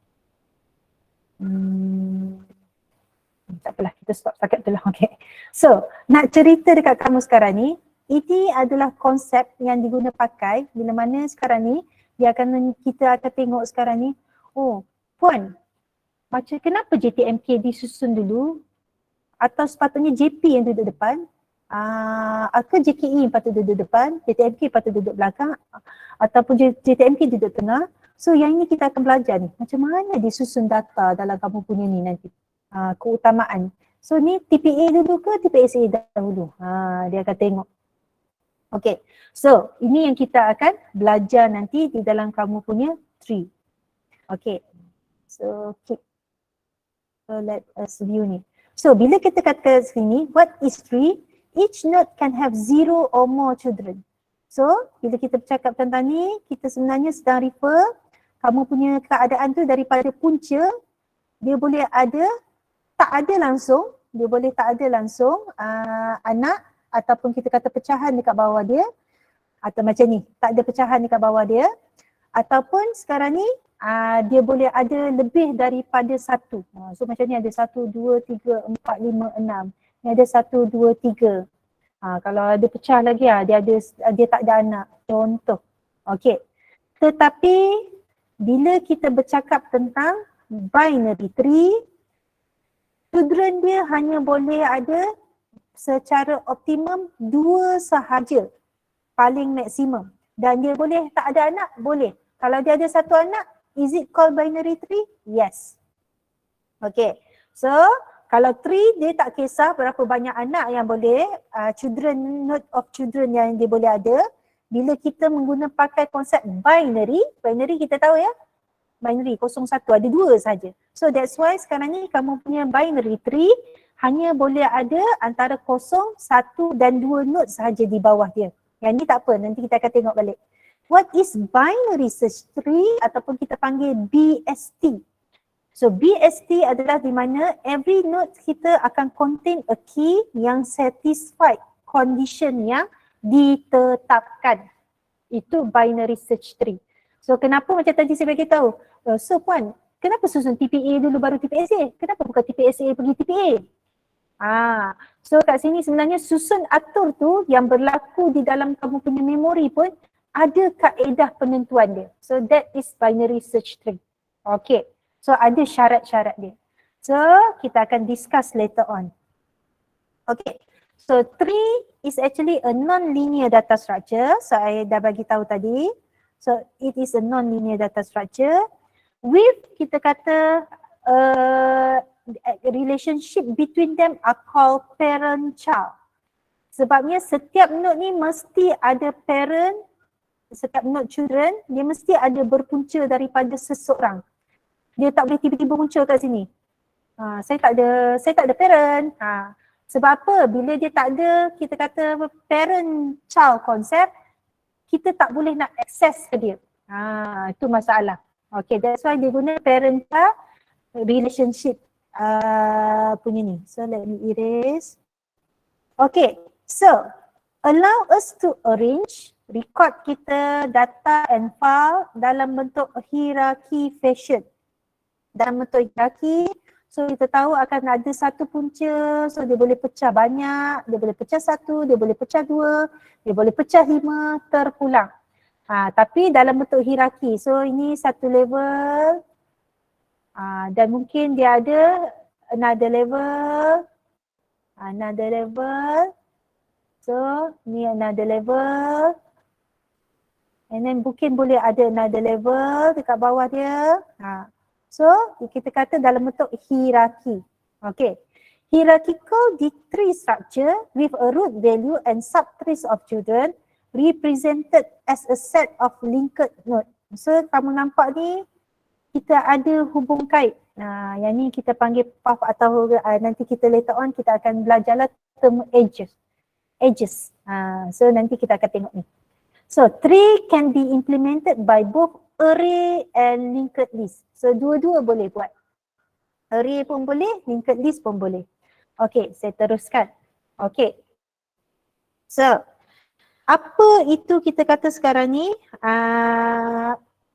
hmm, tak apalah, kita stop setakat tu lah. Okay. So, nak cerita dekat kamu sekarang ni, ini adalah konsep yang diguna pakai bila mana sekarang ni, dia akan kita akan tengok sekarang ni, oh, Puan, macam kenapa J T M K disusun dulu atau sepatutnya J P yang duduk depan, uh, atau J K E yang patut duduk depan, J T M K patut duduk belakang ataupun J T M K duduk tengah. So, yang ini kita akan belajar ni, macam mana disusun data dalam kamu punya ni nanti. Uh, keutamaan. So ni T P A dulu ke T P S A dahulu? Ha, dia akan tengok. Okay. So ini yang kita akan belajar nanti di dalam kamu punya tree. Okay. So keep. So let us view ni. So bila kita kata sini, what is tree? Each node can have zero or more children. So bila kita bercakap tentang ni, kita sebenarnya sedang refer kamu punya keadaan tu daripada punca, dia boleh ada tak ada langsung, dia boleh tak ada langsung uh, anak ataupun kita kata pecahan dekat bawah dia, atau macam ni, tak ada pecahan dekat bawah dia, ataupun sekarang ni uh, dia boleh ada lebih daripada satu. Uh, so macam ni ada satu, dua, tiga, empat, lima, enam. Ni ada satu, dua, tiga. Uh, kalau ada pecah lagi uh, dia ada dia tak ada anak. Contoh. Okey. Tetapi bila kita bercakap tentang binary tree, children dia hanya boleh ada secara optimum dua sahaja paling maksimum. Dan dia boleh tak ada anak? Boleh. Kalau dia ada satu anak, is it called binary tree? Yes. Okay. So, kalau tree dia tak kisah berapa banyak anak yang boleh, uh, children, node of children yang dia boleh ada. Bila kita menggunakan pakai konsep binary, binary kita tahu ya, binary kosong satu, ada dua saja. So that's why sekarang ni kamu punya binary tree hanya boleh ada antara kosong, satu dan dua node sahaja di bawah dia. Yang ni tak apa, nanti kita akan tengok balik. What is binary search tree ataupun kita panggil B S T? So B S T adalah di mana every node kita akan contain a key yang satisfied condition yang ditetapkan. Itu binary search tree. So kenapa macam tadi saya bagi tahu? Uh, so Puan, kenapa susun T P A dulu baru T P S A? Kenapa bukan T P S A pergi T P A? Ah, so kat sini sebenarnya susun atur tu yang berlaku di dalam kamu punya memori pun ada kaedah penentuan dia. So that is binary search tree. Okay. So ada syarat-syarat dia. So kita akan discuss later on. Okay. So tree is actually a non-linear data structure. So I dah bagi tahu tadi. So it is a non-linear data structure with kita kata uh, relationship between them are called parent-child. Sebabnya setiap node ni mesti ada parent, setiap node children, dia mesti ada berpunca daripada seseorang. Dia tak boleh tiba-tiba muncul kat sini. Ha, saya tak ada, saya tak ada parent. Ha, sebab apa? Bila dia tak ada, kita kata parent-child concept, kita tak boleh nak access ke dia. Ha, itu masalah. Okay, that's why dia guna parent-child relationship. Uh, punya ni. So let me erase. Okay, so allow us to arrange, record kita data and file dalam bentuk hierarchy fashion. Dalam bentuk hierarchy, so kita tahu akan ada satu punca, so dia boleh pecah banyak, dia boleh pecah satu, dia boleh pecah dua, dia boleh pecah lima, terpulang. Ha, tapi dalam bentuk hierarchy, so ini satu level. Uh, dan mungkin dia ada another level, another level, so ni another level, and then mungkin boleh ada another level dekat bawah dia. Uh, so kita kata dalam bentuk hierarchy. Okay, hierarchical tree structure with a root value and subtrees of children represented as a set of linked node. So kamu nampak ni, kita ada hubung kait. Nah, yang ni kita panggil path atau uh, nanti kita later on kita akan belajarlah term edges. Edges. Uh, so nanti kita akan tengok ni. So tree can be implemented by both array and linked list. So dua-dua boleh buat. Array pun boleh, linked list pun boleh. Okay, saya teruskan. Okay. So apa itu kita kata sekarang ni? Uh,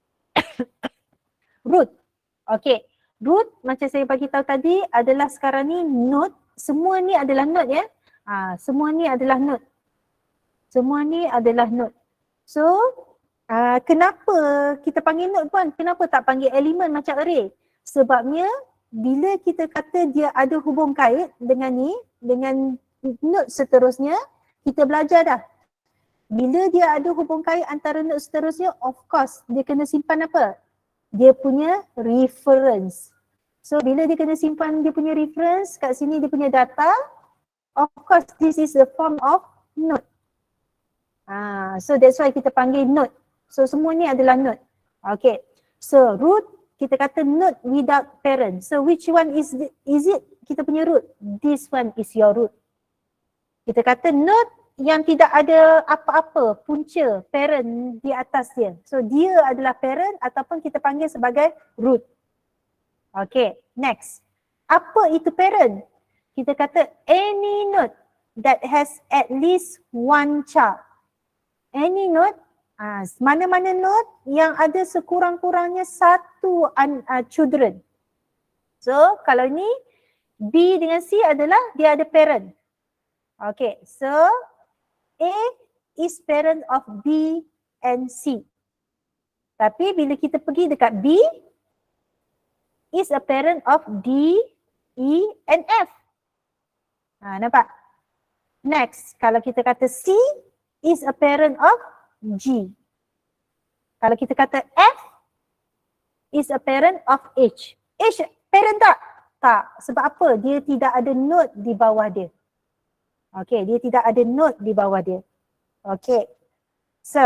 root. Okay. Root macam saya bagi tahu tadi adalah sekarang ni node. Semua ni adalah node ya. Ha, semua ni adalah node. Semua ni adalah node. So uh, kenapa kita panggil node pun? Kenapa tak panggil elemen macam array? Sebabnya bila kita kata dia ada hubung kait dengan ni, dengan node seterusnya, kita belajar dah. Bila dia ada hubung kait antara node seterusnya, of course dia kena simpan apa? Dia punya reference. So bila dia kena simpan dia punya reference, kat sini dia punya data, of course this is the form of node. Ah, so that's why kita panggil node. So semua ni adalah node. Okay. So root, kita kata node without parent. So which one is the, is it kita punya root? This one is your root. Kita kata node yang tidak ada apa-apa punca parent di atas dia. So dia adalah parent ataupun kita panggil sebagai root. Okay, next. Apa itu parent? Kita kata any node that has at least one child. Any node, uh, mana-mana node yang ada sekurang-kurangnya satu uh, children. So kalau ni B dengan C adalah dia ada parent. Okay, so A is parent of B and C. Tapi bila kita pergi dekat B, is a parent of D, E and F. Ha, nampak? Next, kalau kita kata C is a parent of G. Kalau kita kata F is a parent of H. H parent tak? Tak. Sebab apa? Dia tidak ada node di bawah dia. Okay, dia tidak ada node di bawah dia. Okay. So,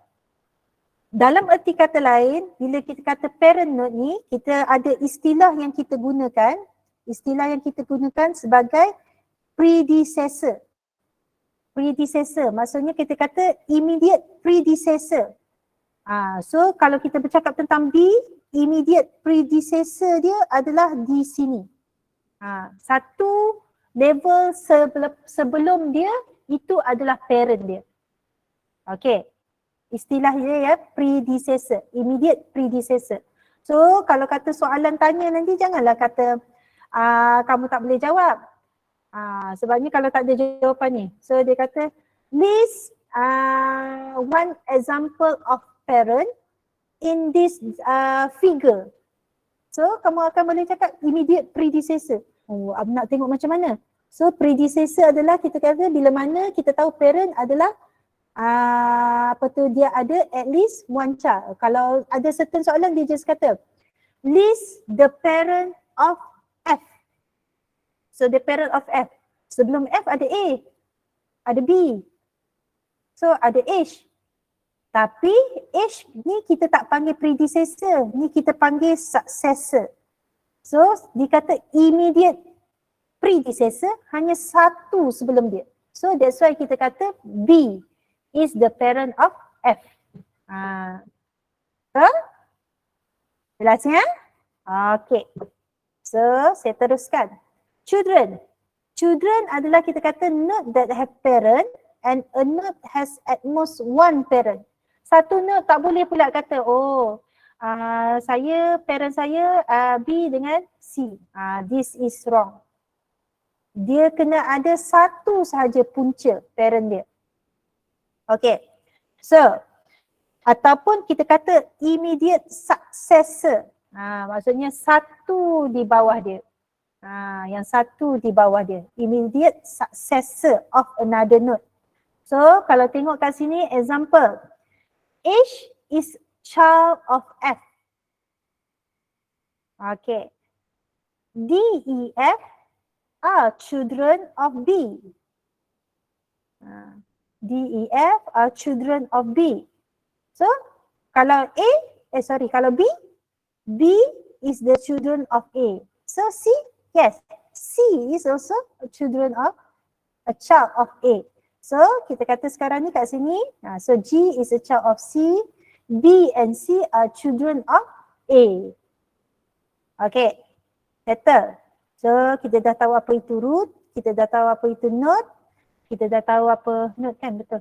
dalam erti kata lain, bila kita kata parent node ni, kita ada istilah yang kita gunakan, istilah yang kita gunakan sebagai predecessor. Predecessor, maksudnya kita kata immediate predecessor. Ah, so kalau kita bercakap tentang B, immediate predecessor dia adalah di sini. Ah, satu level sebelum, sebelum dia itu adalah parent dia. Okay. Istilah dia ya, predecessor, immediate predecessor. So kalau kata soalan tanya nanti janganlah kata uh, kamu tak boleh jawab. Uh, sebabnya kalau tak ada jawapan ni. So dia kata list uh, one example of parent in this uh, figure. So kamu akan boleh cakap immediate predecessor. Oh, aku nak tengok macam mana. So predecessor adalah kita kata bila mana kita tahu parent adalah Uh, apa tu dia ada at least one child. Kalau ada certain soalan dia just kata list the parent of F. So the parent of F. Sebelum F ada A, ada B. So ada H. Tapi H ni kita tak panggil predecessor, ni kita panggil successor. So dikata immediate predecessor hanya satu sebelum dia. So that's why kita kata B is the parent of F. Ha. So, jelas ya? Okay. So, saya teruskan. Children. Children adalah kita kata node that have parent and a node has at most one parent. Satu node tak boleh pula kata, oh, uh, saya, parent saya uh, B dengan C. Uh, this is wrong. Dia kena ada satu sahaja punca parent dia. Okay, so ataupun kita kata immediate successor. Ha, maksudnya satu di bawah dia. Ha, yang satu di bawah dia. Immediate successor of another node. So kalau tengok kat sini example. H is child of F. Okay. D, E, F are children of B. Ha. D, E, F are children of B. So, kalau A, eh sorry, kalau B, B is the children of A. So, C, yes, C is also a children of, a child of A. So, kita kata sekarang ni kat sini, nah, so G is a child of C, B and C are children of A. Okay, settle. So, kita dah tahu apa itu root, kita dah tahu apa itu node, kita dah tahu apa node kan, betul.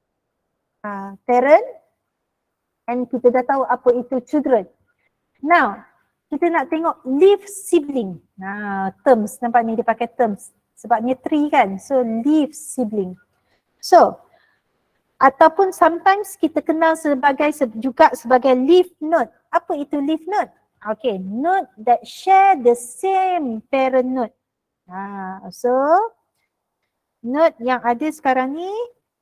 Uh, parent and kita dah tahu apa itu children. Now, kita nak tengok leaf sibling. Nah, terms, nampak ni dia pakai terms. Sebabnya tree kan, so leaf sibling. So, ataupun sometimes kita kenal sebagai juga sebagai leaf node. Apa itu leaf node? Okay, node that share the same parent node. Nah, so node yang ada sekarang ni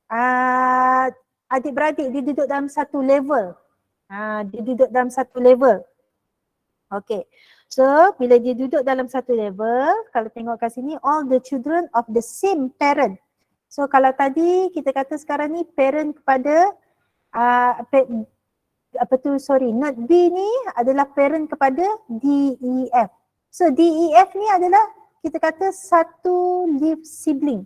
uh, adik-beradik dia duduk dalam satu level. Uh, dia duduk dalam satu level. Okay. So bila dia duduk dalam satu level, kalau tengok kat sini all the children of the same parent. So kalau tadi kita kata sekarang ni parent kepada uh, pa, apa tu sorry node B ni adalah parent kepada D, E, F. So D, E, F ni adalah kita kata satu leaf sibling.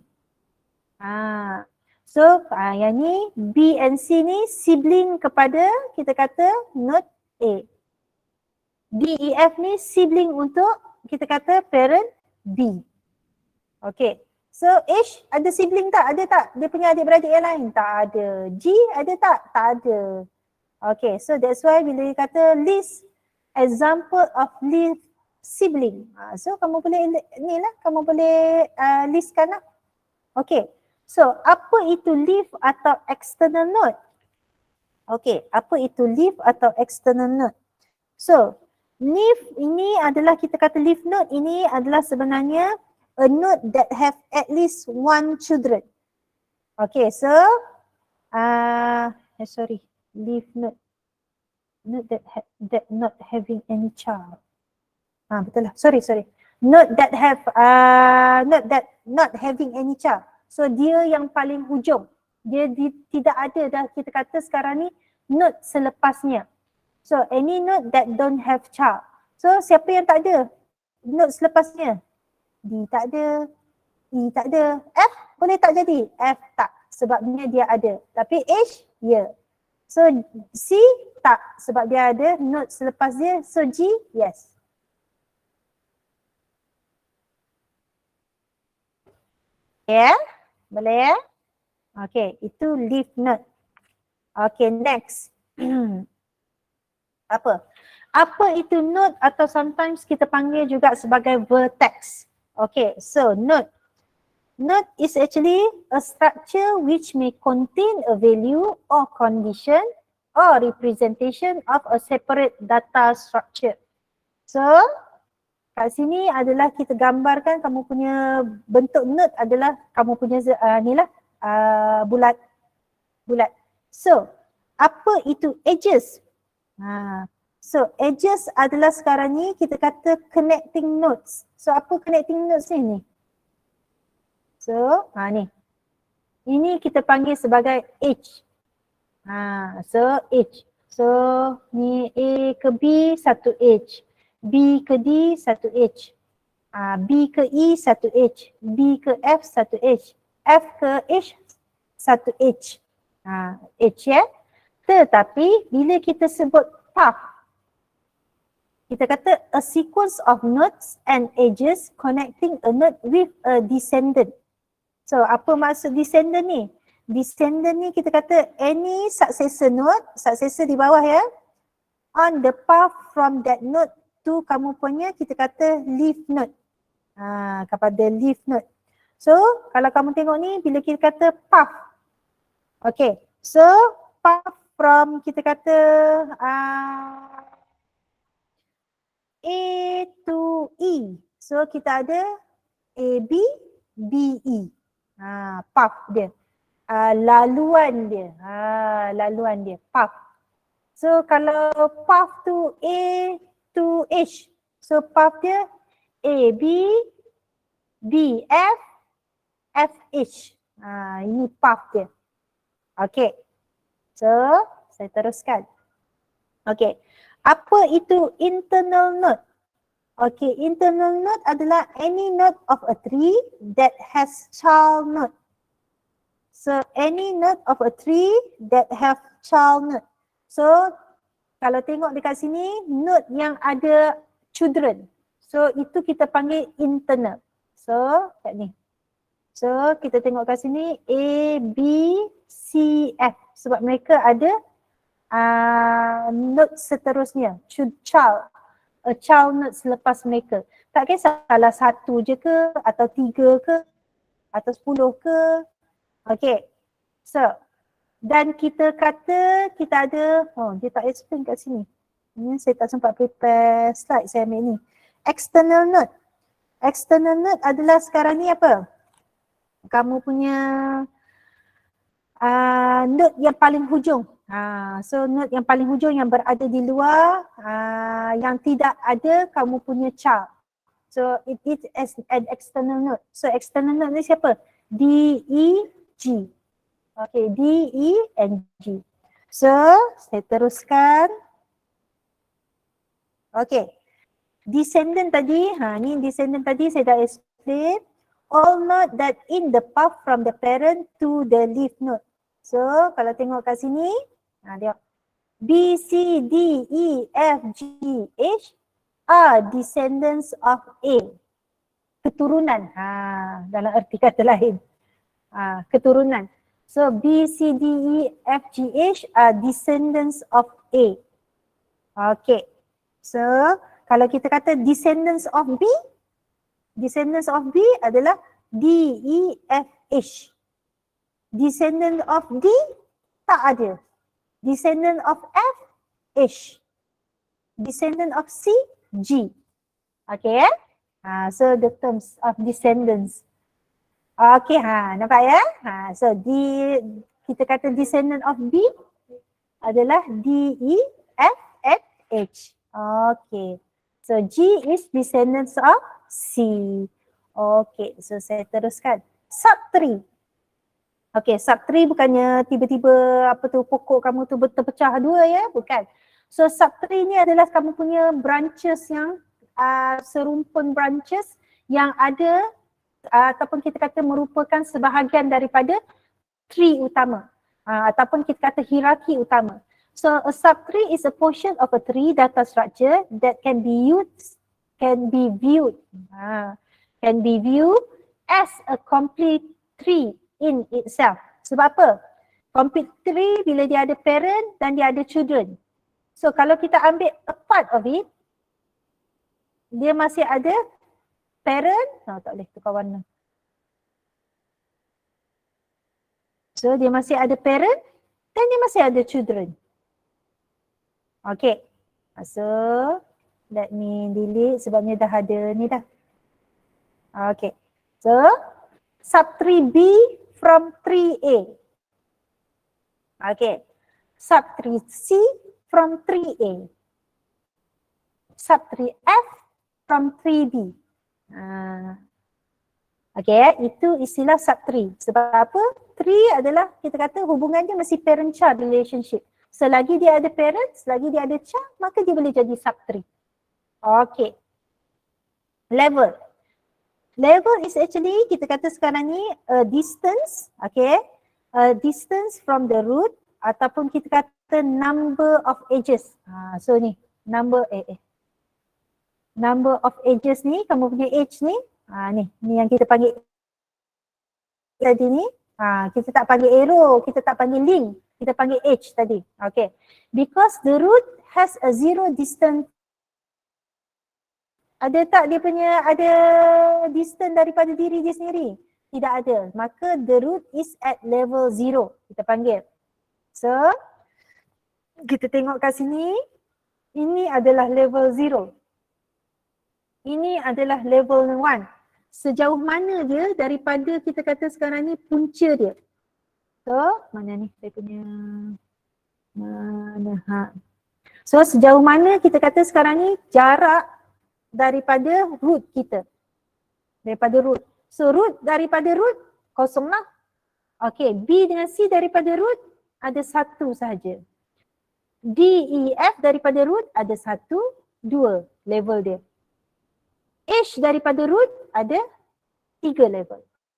Ha. So uh, yang ni B and C ni sibling kepada kita kata node A. D, E, F ni sibling untuk kita kata parent B. Okay. So H ada sibling tak? Ada tak? Dia punya adik-beradik yang lain? Tak ada. G ada tak? Tak ada. Okay. So that's why bila dia kata list example of leaf sibling. Ha. So kamu boleh ni lah. Kamu boleh uh, listkan lah. Okay. So, apa itu leaf atau external node? Okay, apa itu leaf atau external node? So, leaf ini adalah kita kata leaf node ini adalah sebenarnya a node that have at least one children. Okay, so uh, eh, sorry, leaf node. Node that ha that not having any child. Ah, betul lah. Sorry, sorry. Node that have uh, node that not having any child. So dia yang paling hujung. Dia di, tidak ada dah, kita kata sekarang ni node selepasnya. So any node that don't have child. So siapa yang tak ada? Node selepasnya. D tak ada. E tak ada. F boleh tak jadi? F tak. Sebabnya dia ada. Tapi H, ya. So C tak. Sebab dia ada node selepas dia. So G, yes. Ya? Yeah? Boleh ya? Okay, itu leaf node. Okay, next. Apa? Apa itu node atau sometimes kita panggil juga sebagai vertex. Okay, so node. Node is actually a structure which may contain a value or condition or representation of a separate data structure. So, kat sini adalah kita gambarkan kamu punya bentuk node adalah kamu punya uh, ni lah uh, bulat. Bulat. So, apa itu edges? Ha. So, edges adalah sekarang ni kita kata connecting nodes. So, apa connecting nodes ni? ni? So, ha ni. Ini kita panggil sebagai edge. Ha, so edge. So, ni A ke B satu edge. B ke D satu edge. Ha, B ke E satu edge. B ke F satu edge. F ke H satu edge. Ha, edge ya. Tetapi bila kita sebut path, kita kata a sequence of nodes and edges connecting a node with a descendant. So apa maksud descendant ni? Descendant ni kita kata any successor node, successor di bawah ya, on the path from that node to kamu punya kita kata leaf node. Ha, kepada leaf node. So kalau kamu tengok ni bila kita kata path. Okay, so path from kita kata uh, A to E. So kita ada A B, B E. Ha, path dia. Uh, laluan dia. Ha, laluan dia. Path. So kalau path to A to H. So path dia A B, B F, F H. Ha, ini path dia. Okay. So saya teruskan. Okay. Apa itu internal node? Okay, internal node adalah any node of a tree that has child node. So, any node of a tree that have child node. So, kalau tengok dekat sini, node yang ada children. So, itu kita panggil internal. So, kat ni. So, kita tengok kat sini A, B, C, F. Sebab mereka ada Uh, node seterusnya, child, a child node selepas mereka. Tak kisah salah satu je ke, atau tiga ke, atau sepuluh ke. Okay, so, dan kita kata kita ada, oh dia tak explain kat sini. Ini saya tak sempat prepare slide, saya ambil ni. External node. External node adalah sekarang ni apa? Kamu punya uh, node yang paling hujung. Ha, so node yang paling hujung yang berada di luar, uh, yang tidak ada kamu punya child. So it is as an external node. So external node ni siapa? D, E, G. Okay, D, E and G. So saya teruskan. Okay. Descendant tadi, ha ni descendant tadi saya dah explain. All node that in the path from the parent to the leaf node. So kalau tengok kat sini, ha, tengok. B, C, D, E, F, G, H are descendants of A. Keturunan. Ha, dalam erti kata lain. Ha, keturunan. So B, C, D, E, F, G, H are descendants of A. Okay. So kalau kita kata descendants of B, descendants of B adalah D, E, F, H. Descendant of D tak ada. Descendant of F, H. Descendant of C, G. Okay, eh? Uh, so the terms of descendants. Okay, ha, nampak ya? Ha, so di kita kata descendant of B adalah D, E, F, and H. Okay. So G is descendants of C. Okay, so saya teruskan. Sub tree. Okay, sub tree bukannya tiba-tiba apa tu pokok kamu tu terpecah dua ya, bukan. So sub tree ni adalah kamu punya branches yang uh, serumpun branches yang ada uh, ataupun kita kata merupakan sebahagian daripada tree utama uh, ataupun kita kata hierarki utama. So a subtree is a portion of a tree data structure that can be used, can be viewed, uh, can be viewed as a complete tree in itself. Sebab apa? Complete tree bila dia ada parent dan dia ada children. So kalau kita ambil a part of it, dia masih ada parent, oh, tak boleh tukar warna. So dia masih ada parent dan dia masih ada children. Okay, so let me delete sebabnya dah ada ni dah. Okay, so subtree B from tree A. Okay, subtree C from tree A. Subtree F from tree B. Uh, okay, itu istilah subtree. Sebab apa? Tree adalah kita kata hubungannya mesti parent-child relationship. Selagi dia ada parent, selagi dia ada child, maka dia boleh jadi subtree. Okay. Level. Level is actually kita kata sekarang ni a distance, okay, a distance from the root ataupun kita kata number of edges. Ha, so ni number eh, eh. number of edges ni, kamu punya edge ni, ha, ni, ni yang kita panggil tadi ni. Ha, kita tak panggil arrow, kita tak panggil link, kita panggil edge tadi. Okay, because the root has a zero distance. Ada tak dia punya ada distance daripada diri dia sendiri? Tidak ada. Maka the root is at level zero. Kita panggil. So, kita tengok kat sini. Ini adalah level zero. Ini adalah level one. Sejauh mana dia daripada kita kata sekarang ni punca dia. So, mana ni? Saya punya mana ha. So, sejauh mana kita kata sekarang ni jarak daripada root kita. Daripada root. So root daripada root kosong lah. Okay, B dengan C daripada root ada satu sahaja. D, E, F daripada root ada satu, dua level dia. H daripada root ada tiga level.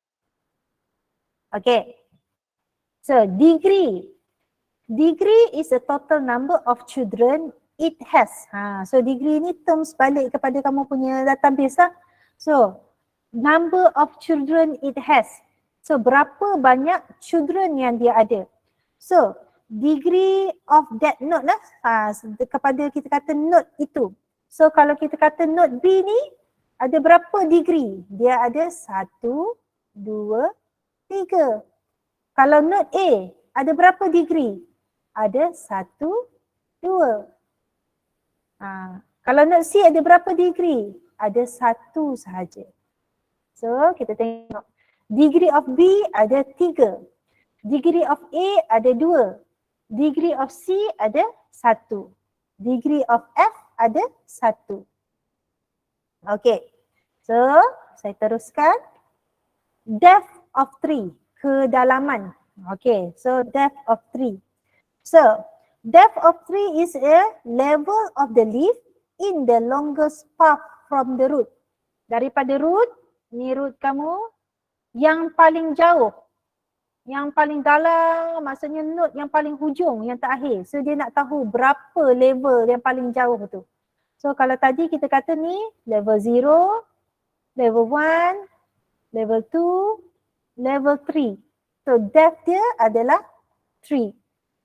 Okay. So degree. Degree is a total number of children it has. Ha, so degree ni terms balik kepada kamu punya database lah. So number of children it has. So berapa banyak children yang dia ada. So degree of that node lah. Ha, kepada kita kata node itu. So kalau kita kata node B ni ada berapa degree? Dia ada satu, dua, tiga. Kalau node A ada berapa degree? Ada satu, dua. Ha, kalau node C ada berapa degree? Ada satu sahaja. So kita tengok. Degree of B ada tiga. Degree of A ada dua. Degree of C ada satu. Degree of F ada satu. Okay. So saya teruskan. Depth of tree. Kedalaman. Okay. So depth of tree. So depth of tree is a level of the leaf in the longest path from the root. Daripada root, ni root kamu, yang paling jauh, yang paling dalam, maksudnya node yang paling hujung, yang terakhir. So dia nak tahu berapa level yang paling jauh tu. So kalau tadi kita kata ni level zero, level one, level two, level three. So depth dia adalah three.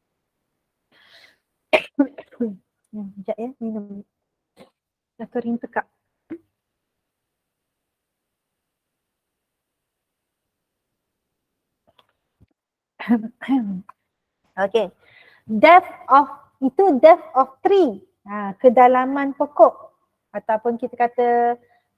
Hmm, sekejap ya, minum. Dah kering tekak. Okay. Depth of, itu depth of tree. Ha, kedalaman pokok. Ataupun kita kata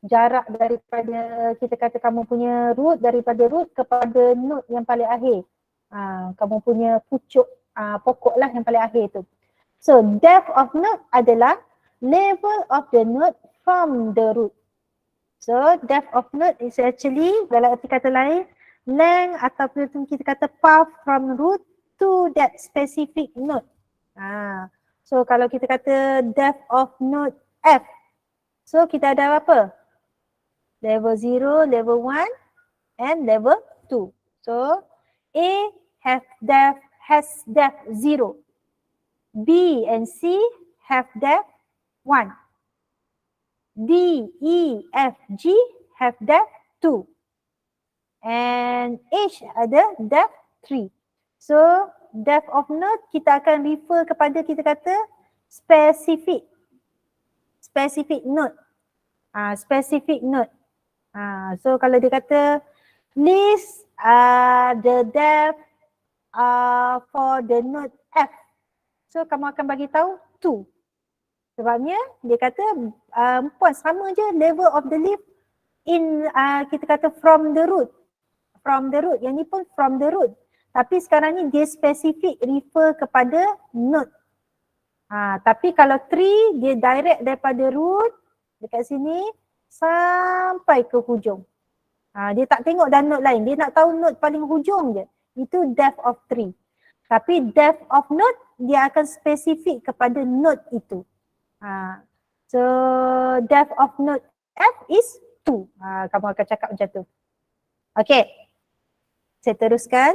jarak daripada kita kata kamu punya root daripada root kepada node yang paling akhir. Ha, kamu punya pucuk ha, pokok lah yang paling akhir tu. So depth of node adalah level of the node from the root. So depth of node is actually dalam arti kata lain length ataupun kita kata path from root to that specific node. Ha. So kalau kita kata depth of node F, so kita ada apa? Level zero, level one and level two. So A have depth has depth zero. B and C have depth one. D, E, F, G have depth two. And H ada depth three. So depth of node kita akan refer kepada kita kata specific. Specific node. Ah, uh, specific node. Ah, uh, so kalau dia kata list uh, the depth uh, for the node F. So kamu akan bagi tahu two. Sebabnya dia kata uh, puan sama je level of the leaf in uh, kita kata from the root. From the root. Yang ni pun from the root. Tapi sekarang ni dia spesifik refer kepada node. Ha, tapi kalau tree dia direct daripada root dekat sini sampai ke hujung. Ha, dia tak tengok dah node lain. Dia nak tahu node paling hujung je. Itu depth of tree. Tapi depth of node dia akan spesifik kepada node itu. Ha, so depth of node F is two. Ha, kamu akan cakap macam tu. Okay. Saya teruskan.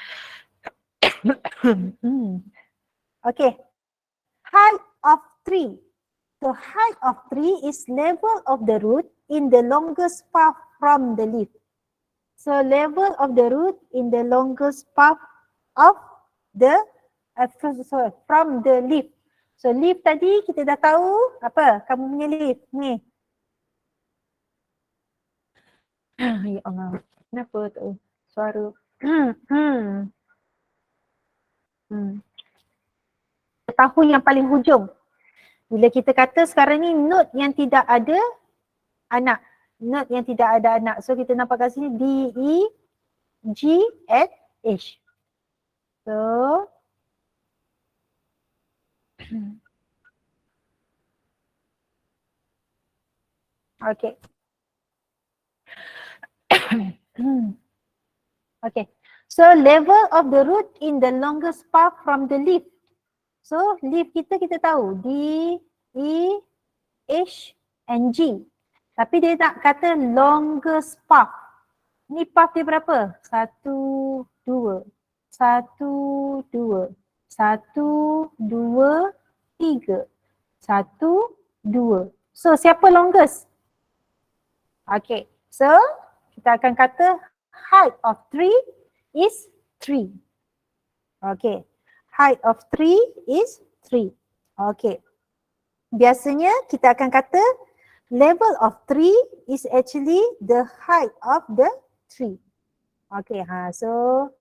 Okay. Height of tree. So height of tree is level of the root in the longest path from the leaf. So level of the root in the longest path of the uh, sorry, from the leaf. So leaf tadi kita dah tahu apa? Kamu punya leaf ni. Ya Allah. Kenapa tu? Suara. Hmm. Hmm. Tahu yang paling hujung. Bila kita kata sekarang ni node yang tidak ada anak. Node yang tidak ada anak. So kita nampak kat sini D, E, G, and H. So okay. Okay. So level of the root in the longest path from the leaf. So leaf kita kita tahu D, E, H and G. Tapi dia tak kata longest path. Ni path dia berapa? Satu, dua. Satu, dua. Satu, dua, tiga. Satu, dua. So siapa longest? Okay. So kita akan kata height of tree is three. Okay. Height of tree is three. Okay. Biasanya kita akan kata level of tree is actually the height of the tree. Okay. Ha, so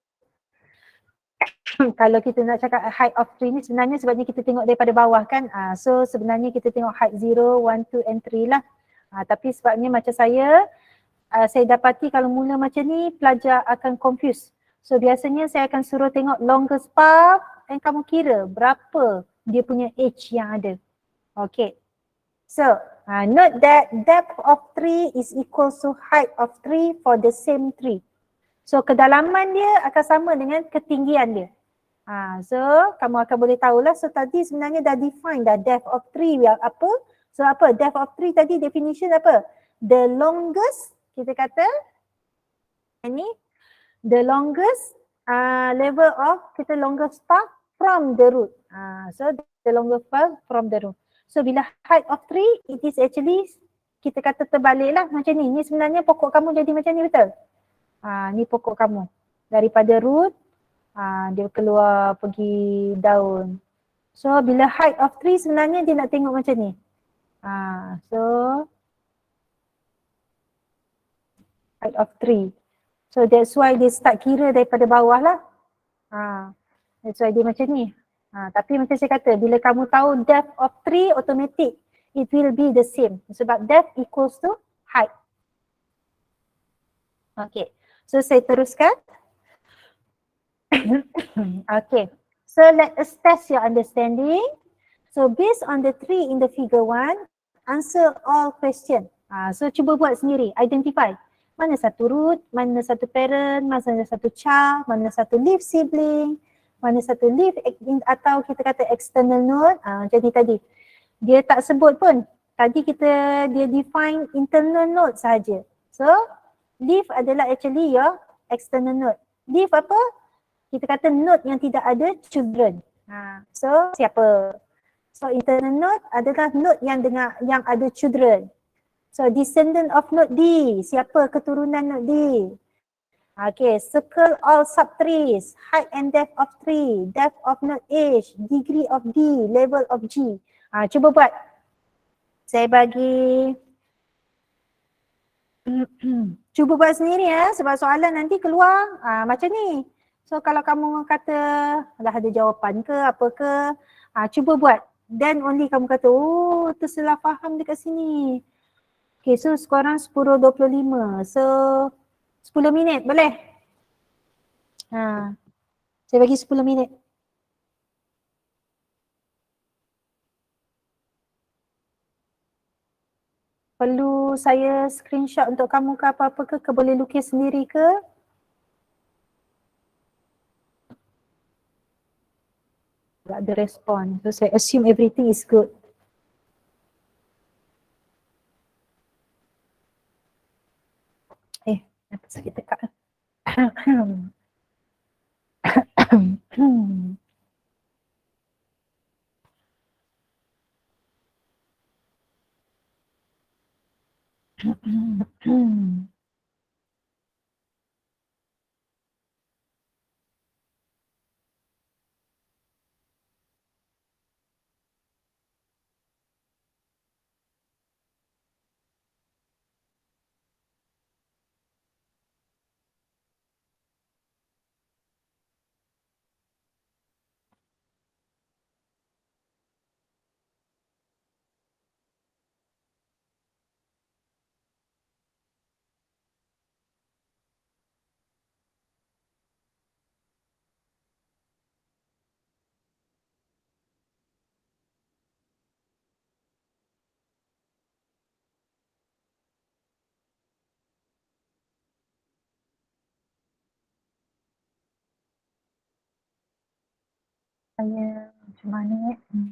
kalau kita nak cakap height of tree ni sebenarnya sebabnya kita tengok daripada bawah kan. Ha, so sebenarnya kita tengok height zero, one, two and three lah. Ha, tapi sebabnya macam saya, uh, saya dapati kalau mula macam ni pelajar akan confuse. So biasanya saya akan suruh tengok longest path dan kamu kira berapa dia punya age yang ada. Okay. So uh, note that depth of tree is equal to height of tree for the same tree. So kedalaman dia akan sama dengan ketinggian dia. Uh, so kamu akan boleh tahulah. So tadi sebenarnya dah define dah depth of tree yang apa. So apa depth of tree tadi definition apa? The longest kita kata ini the longest uh, level of kita longest path from the root. Uh, so the longest path from the root. So bila height of tree it is actually kita kata terbalik lah macam ni. Ni sebenarnya pokok kamu jadi macam ni betul? Uh, ni pokok kamu. Daripada root uh, dia keluar pergi daun. So bila height of tree sebenarnya dia nak tengok macam ni. Uh, so height of tree. So that's why dia start kira daripada bawah lah. Ha, that's why dia macam ni. Ha, tapi macam saya kata, bila kamu tahu depth of tree, automatic it will be the same. Sebab depth equals to height. Okay, so saya teruskan. Okay, so let us test your understanding. So based on the three in the figure one, answer all question. Ah, so cuba buat sendiri, identify. Mana satu root, mana satu parent, mana satu child, mana satu leaf sibling, mana satu leaf atau kita kata external node. Ah, jadi tadi dia tak sebut pun. Tadi kita dia define internal node saja. So leaf adalah actually your external node. Leaf apa? Kita kata node yang tidak ada children. Ha, so siapa? So internal node adalah node yang dengan yang ada children. So descendant of node D, siapa keturunan node D? Okay, circle all subtrees, height and depth of tree, depth of node H, degree of D, level of G. Ha, cuba buat. Saya bagi cuba buat sendiri ya, sebab soalan nanti keluar ha, macam ni. So kalau kamu kata dah ada jawapan ke apa ke, ha, cuba buat. Then only kamu kata, oh tersalah faham dekat sini. Okay, so sekarang sepuluh dua puluh lima. So sepuluh minit boleh? Ha, saya bagi sepuluh minit. Perlu saya screenshot untuk kamu ke apa-apa ke? Ke boleh lukis sendiri ke? Tak ada respon. So saya assume everything is good. Eh, apa sakit tekak? Saya macam mana eh? Hmm.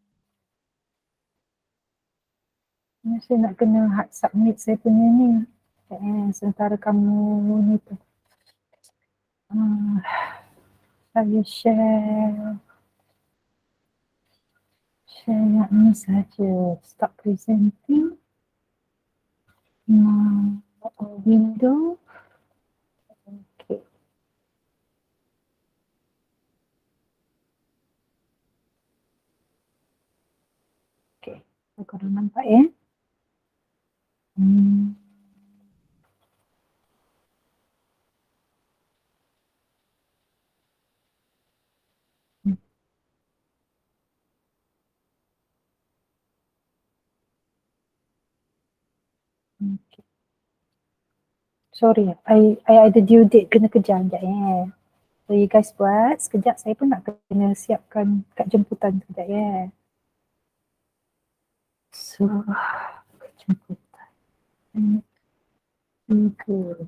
Ni saya nak kena hard submit saya punya ni. Eh, sementara kamu ni tu. Hmm. Saya share. Share yang ni saja. Stop presenting. Hmm. Window. Okay. Okay. Korang nampak ya? Hmm. Okay. Sorry, I I ada due date kena kejar sekejap ya. So you guys buat, sekejap saya pun nak kena siapkan kad jemputan sekejap ya. So, kad jemputan. Tiga.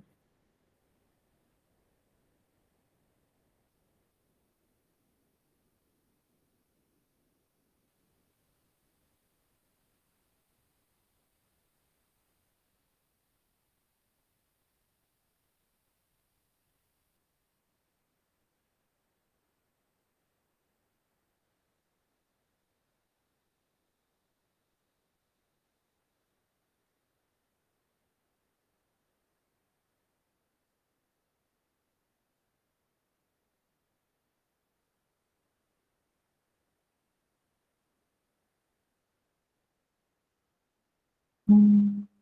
Hmm.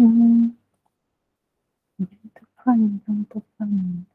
Hmm. Tekan, tekan, tekan.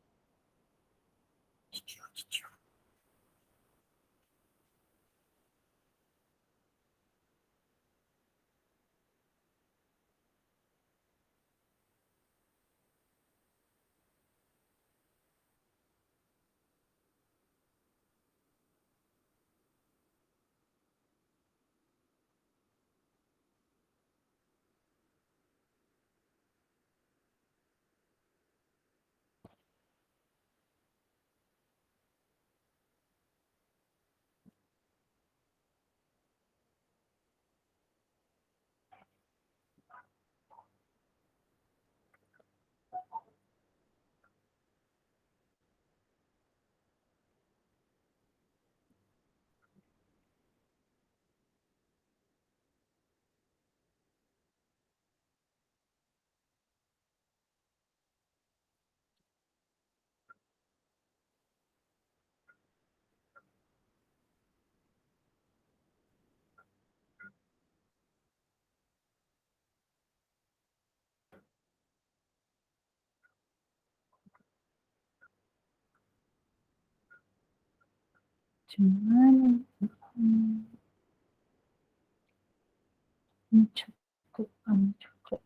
Cuman hmm, cukup, um, cukup.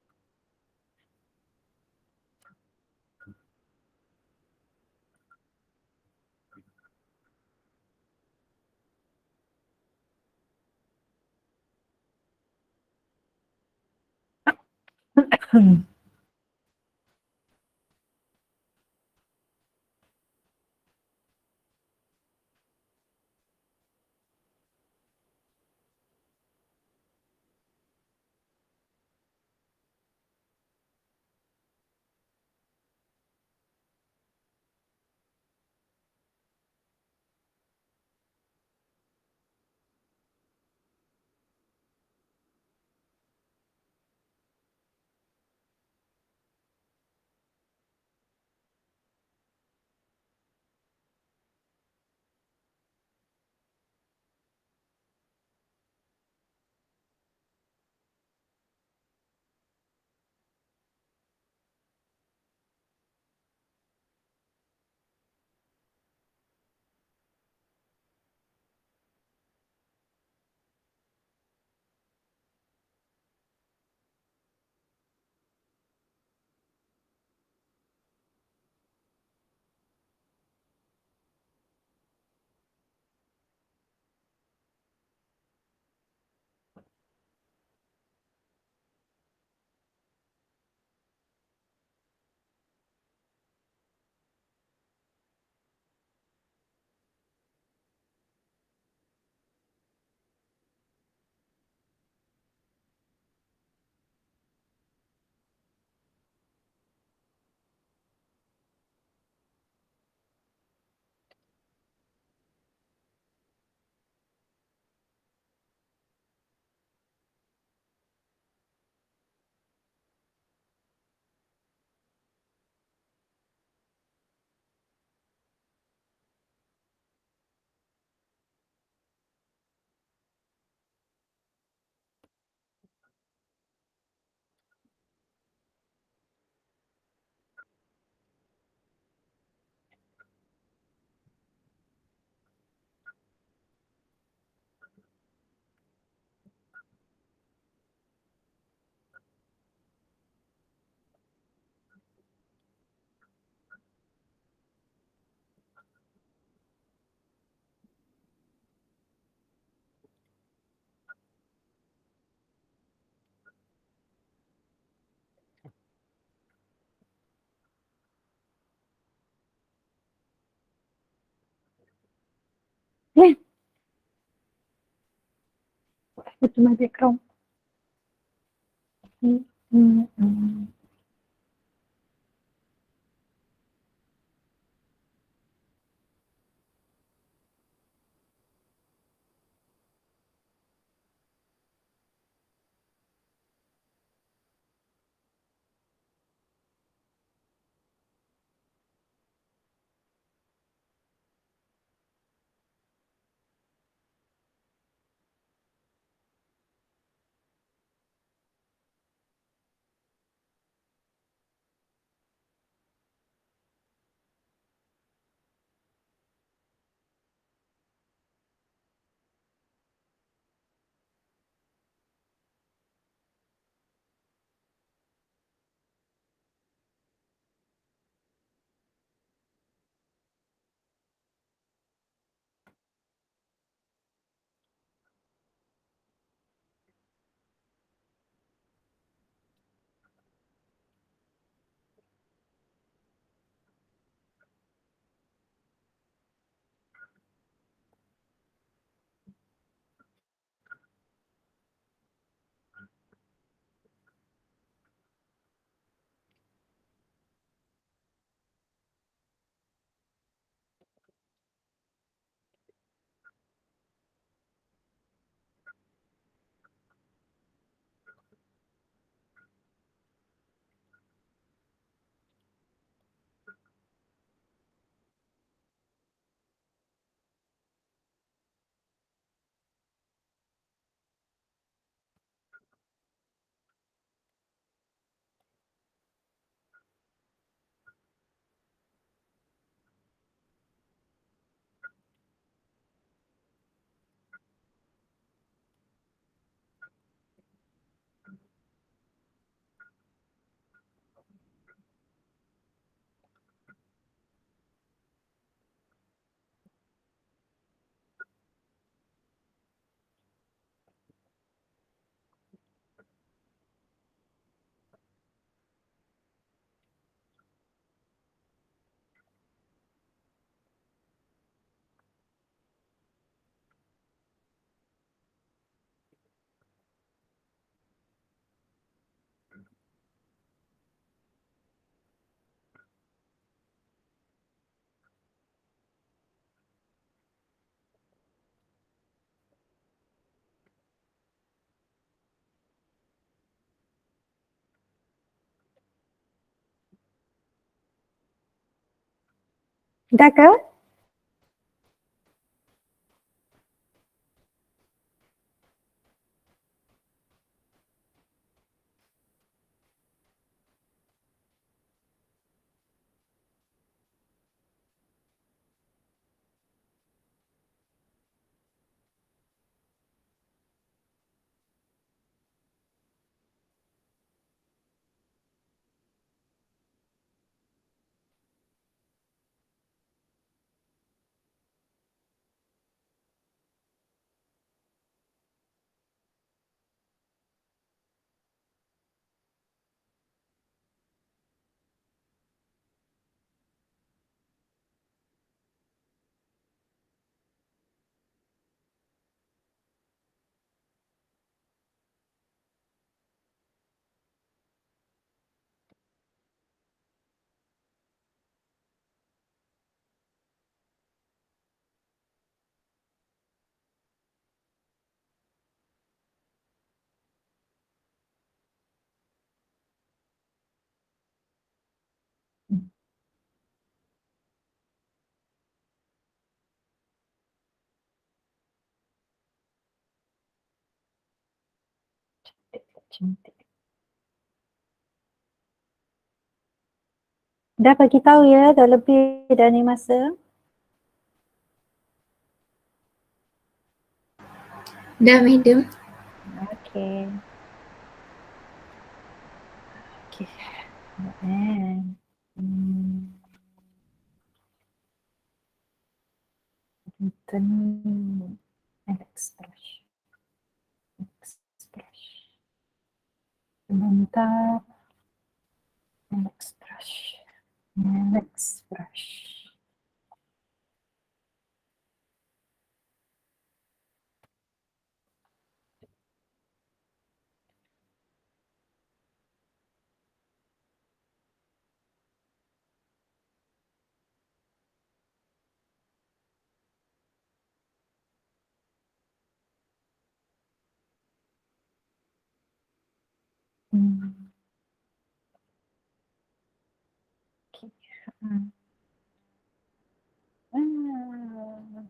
Eh, itu my background. Hmm, hmm, hmm. Dah ke? Cantik. Dah bagi tahu ya, dah lebih dah ni masa. Dah, madam. Okey. Okey. Eh. Hmm. Kita ni expression. Expression. Sebentar. Expression. Expression. Hmm. Okay. Hmm. Ah.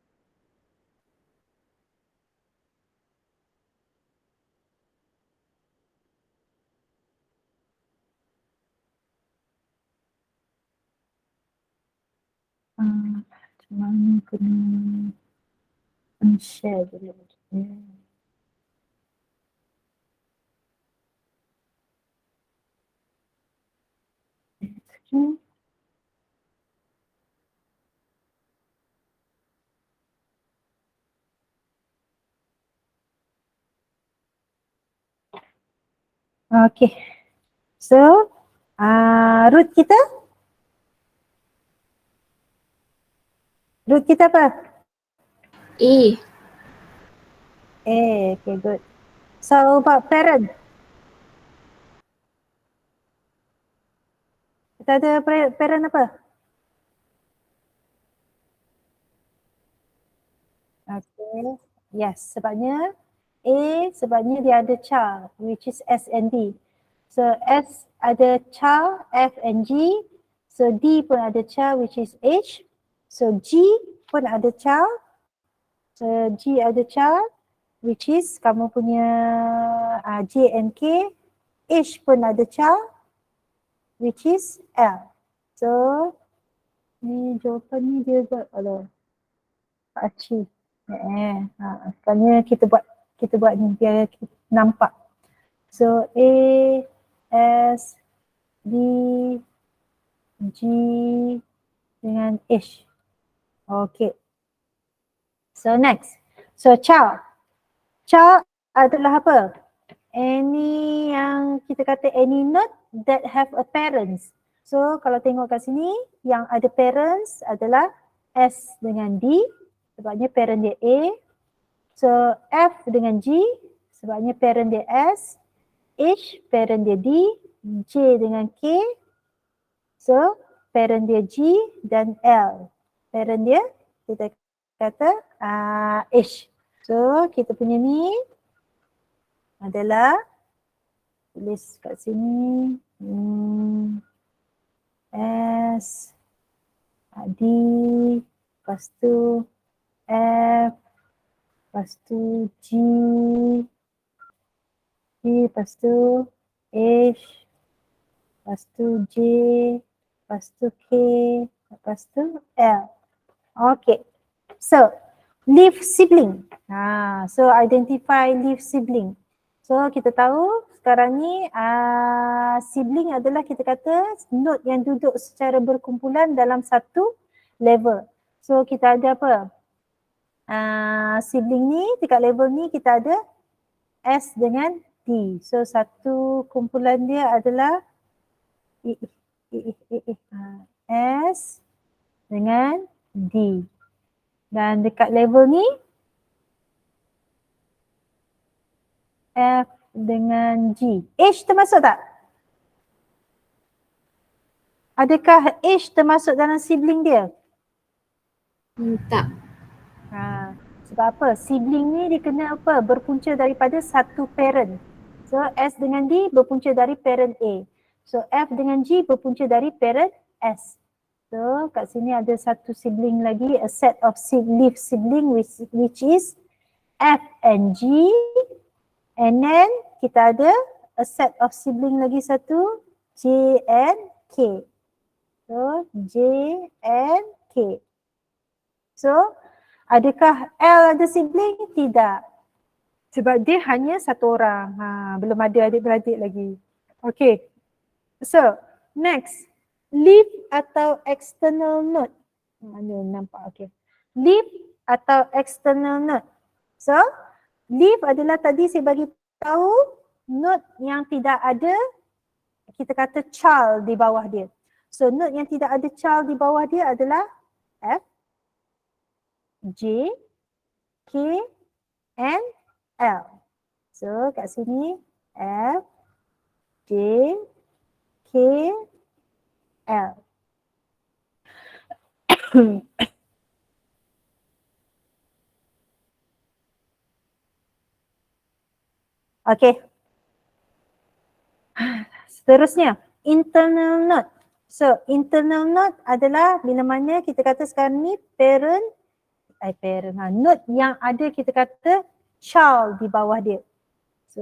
Ah. Macam mana kena share dulu. Yeah. Okay. Okay. So, uh, root kita? Root kita apa? A. A. Okay, good. So, about parent. Kita ada parent apa? Okay. Yes, sebabnya A sebabnya dia ada char which is S and D. So S ada char F and G. So D pun ada char which is H. So G pun ada char. So G ada char which is kamu punya uh, J and K. H pun ada char which is L. So ni jawapan ni dia buat ala Pakcik. Eh, ha, sekarang kita buat kita buat ni biar nampak. So A, S, D, G dengan H. Okay. So next. So char. Char adalah apa? Any yang kita kata any node that have a parents. So kalau tengok kat sini yang ada parents adalah S dengan D sebabnya parent dia A. So F dengan G sebabnya parent dia S. H parent dia D. J dengan K. So parent dia G dan L. Parent dia kita kata uh, H. So kita punya ni adalah tulis kat sini hmm, S D, lepas tu F, lepas tu G, G, lepas tu H, lepas tu J, lepas tu K, lepas tu L. Okay. So, leaf sibling. Ha, so, identify leaf sibling. So, kita tahu sekarang ni uh, sibling adalah kita kata node yang duduk secara berkumpulan dalam satu level. So, kita ada apa? Uh, sibling ni, tingkat level ni kita ada S dengan D. So, satu kumpulan dia adalah I, I, I, I, I, uh, S dengan D. Dan dekat level ni F dengan G. H termasuk tak? Adakah H termasuk dalam sibling dia? Hmm, tak. Ha, sebab apa? Sibling ni dia kena apa? Berpunca daripada satu parent. So S dengan D berpunca dari parent A. So F dengan G berpunca dari parent S. So kat sini ada satu sibling lagi, a set of leaf sibling which, which is F and G, and then kita ada a set of sibling lagi satu, J and K. So J and K. So adakah L ada sibling? Tidak. Sebab dia hanya satu orang. Ha, belum ada adik-beradik lagi. Okay. So next. Leaf atau external node. Mana nampak? Okay. Leaf atau external node. So, leaf adalah tadi saya bagi tahu node yang tidak ada, kita kata child di bawah dia. So, node yang tidak ada child di bawah dia adalah F, J, K, and L. So, kat sini F, J, K, L. Okay. Seterusnya, internal node. So, internal node adalah bila mana kita kata sekarang ni parent, eh parent, ha, node yang ada kita kata child di bawah dia. So,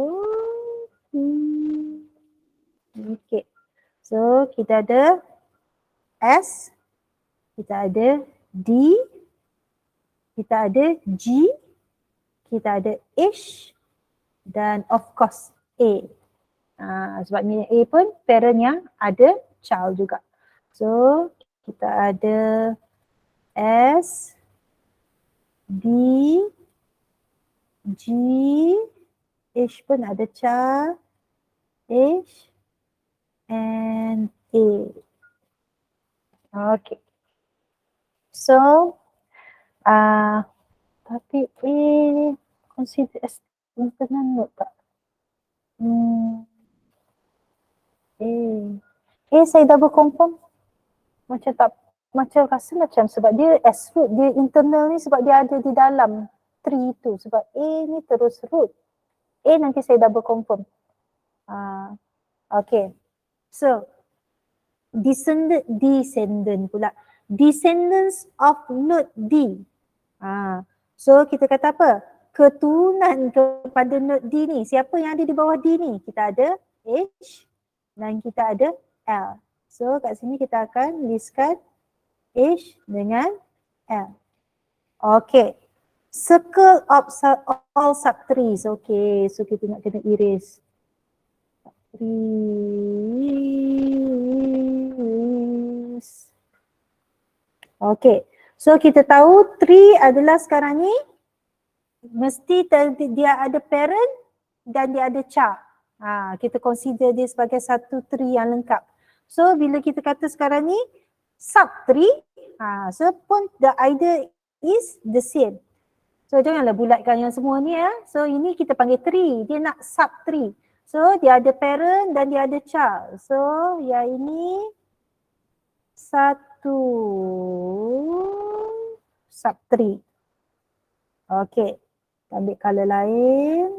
hmm, okay. So, kita ada S, kita ada D, kita ada G, kita ada H, dan of course A. Uh, sebabnya A pun parent yang ada child juga. So, kita ada S, D, G, H pun ada child, H, and A. Okay. So, uh, tapi A consider as internal node tak? Hmm. A. A saya double confirm. Macam tak, macam rasa macam sebab dia as root, dia internal ni sebab dia ada di dalam tree tu. Sebab A ni terus root. A nanti saya double confirm. Uh, okay. So, descendant, descendant pula. Descendants of node D. Ha. So, kita kata apa? Keturunan kepada node D ni. Siapa yang ada di bawah D ni? Kita ada H dan kita ada L. So, kat sini kita akan listkan H dengan L. Okay. Circle of all subtrees. Okay. So, kita nak kena erase. Okay, so kita tahu tree adalah sekarang ni mesti dia ada parent dan dia ada child. Ha, kita consider dia sebagai satu tree yang lengkap. So bila kita kata sekarang ni subtree, ha, so pun the idea is the same. So janganlah bulatkan yang semua ni ya. So ini kita panggil tree, dia nak subtree. So dia ada parent dan dia ada child. So yang ini satu subtree. Okay. Kita ambil color lain.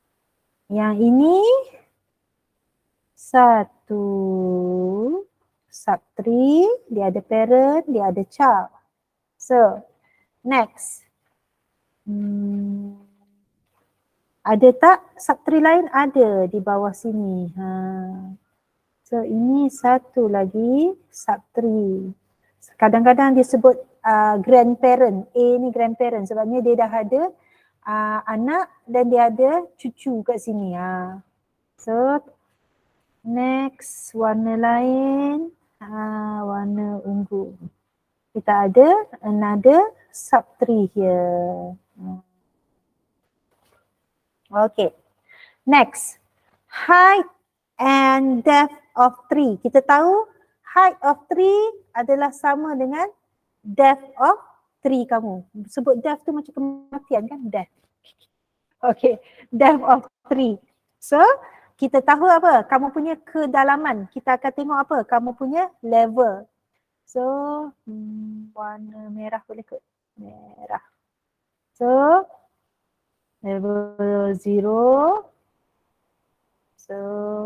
Yang ini satu subtree, dia ada parent, dia ada child. So, next. Hmm. Ada tak subtree lain? Ada di bawah sini. Ha. So, ini satu lagi subtree. Kadang-kadang dia sebut uh, grandparent. A ni grandparent sebabnya dia dah ada uh, anak dan dia ada cucu kat sini. Ha. So, next warna lain. Ha, warna ungu. Kita ada another subtree here. Okay. Next. Height and depth of tree. Kita tahu height of tree adalah sama dengan depth of tree kamu. Sebut depth tu macam kematian kan? Depth. Okay. Depth of tree. So, kita tahu apa? Kamu punya kedalaman. Kita akan tengok apa? Kamu punya level. So, hmm, warna merah boleh ke? Merah. So, level zero. So,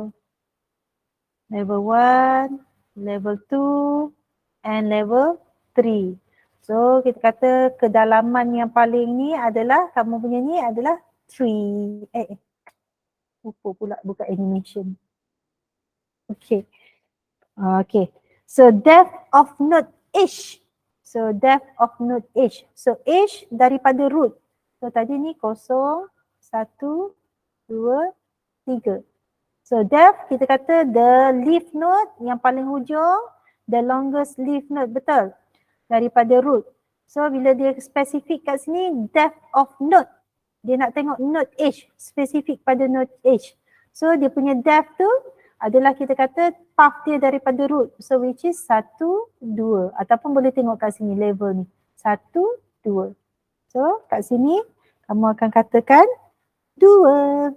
level one, level two, and level three. So, kita kata kedalaman yang paling ni adalah, kamu punya ni adalah three. Eh, eh. Lupa pula buka animation. Okay. Okay. So, depth of node H. So, depth of node H. So, H daripada root. So, tadi ni kosong, satu, dua, tiga. So, depth kita kata the leaf node yang paling hujung, the longest leaf node, betul? Daripada root. So, bila dia spesifik kat sini, depth of node. Dia nak tengok node H, spesifik pada node H. So, dia punya depth tu adalah kita kata path dia daripada root. So, which is satu, dua. Ataupun boleh tengok kat sini level ni. Satu, dua. So, kat sini kamu akan katakan dua.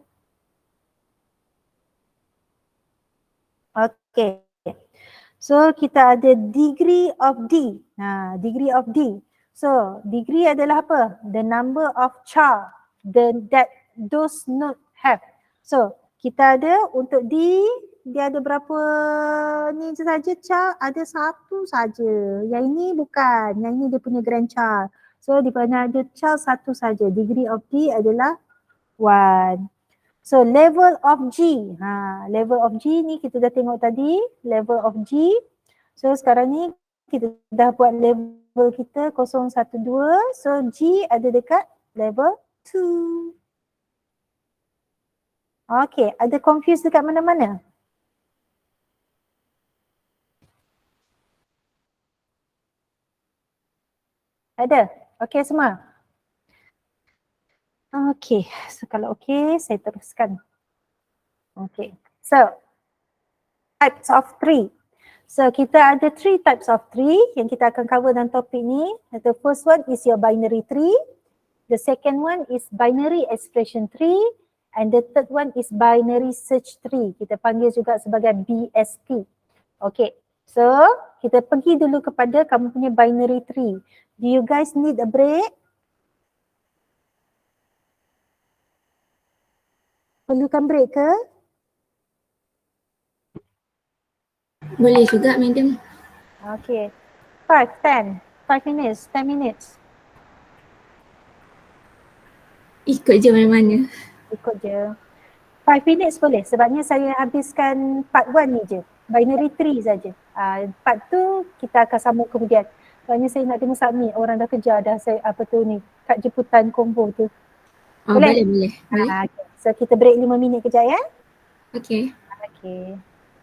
Okay. So, kita ada degree of D. Ha, degree of D. So, degree adalah apa? The number of child the, that those node have. So, kita ada untuk D, dia ada berapa ni saja child? Ada satu saja. Yang ini bukan. Yang ini dia punya grandchild. So, di mana ada child satu saja. Degree of D adalah one. So, level of G. Ha, level of G ni kita dah tengok tadi. Level of G. So, sekarang ni kita dah buat level kita kosong satu dua. So, G ada dekat level two. Okay, ada confused dekat mana-mana? Ada? Okay semua? Okay, so kalau okay saya teruskan. Okay, so types of tree. So kita ada three types of tree yang kita akan cover dalam topik ni. The first one is your binary tree. The second one is binary expression tree. And the third one is binary search tree. Kita panggil juga sebagai B S T. Okay, so kita pergi dulu kepada kamu punya binary tree. Do you guys need a break? Perlukan break ke? Boleh juga, madam. Okay. Five, ten. Five minutes, ten minutes. Ikut je mana-mana. Ikut je. Five minutes boleh sebabnya saya habiskan part one ni je. Binary tree saja. Uh, part two kita akan sambung kemudian. Sebabnya saya nak tengok submit. Orang dah kejar dah saya apa tu ni. Kad jemputan combo tu. Oh, boleh? Boleh, boleh. boleh. Uh, okay. So kita break lima minit kejap ya. Okay. Okay.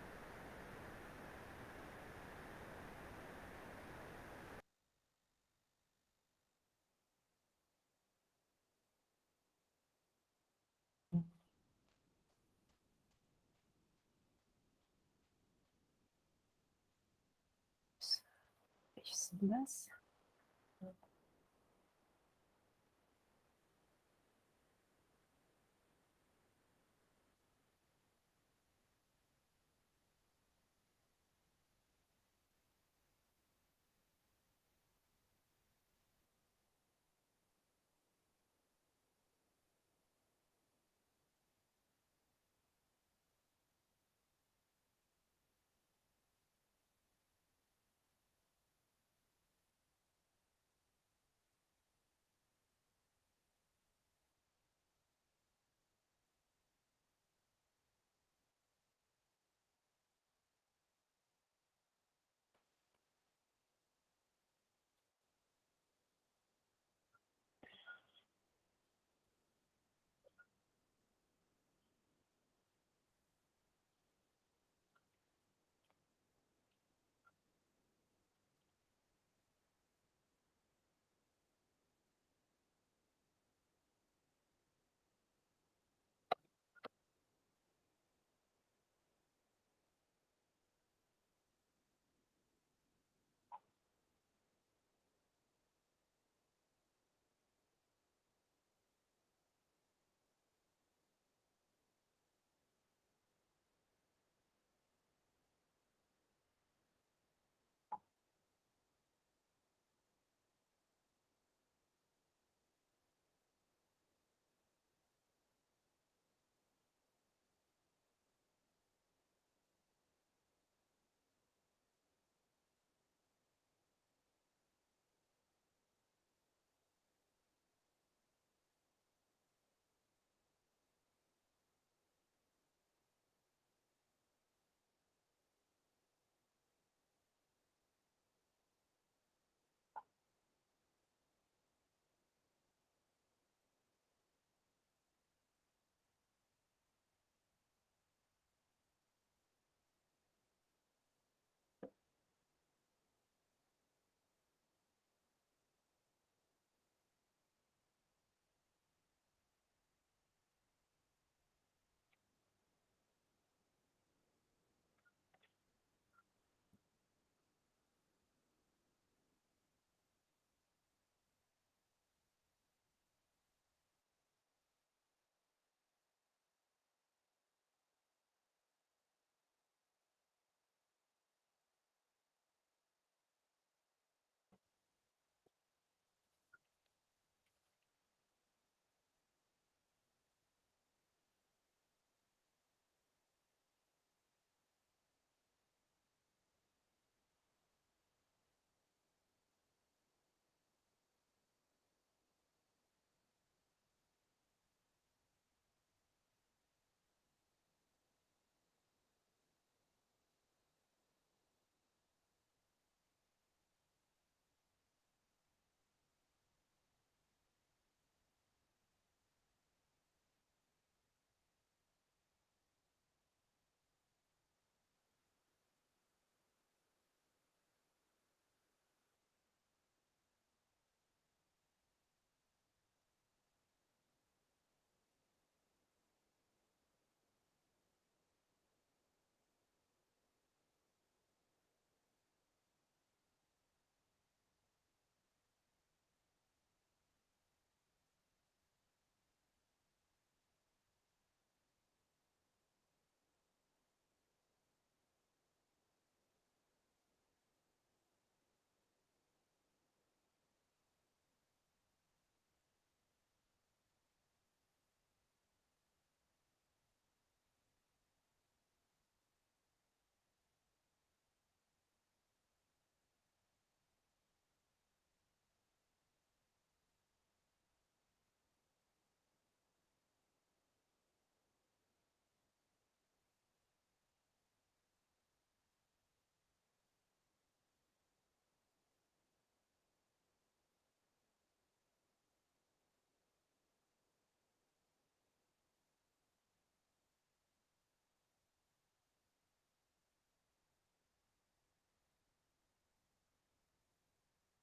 sebelas.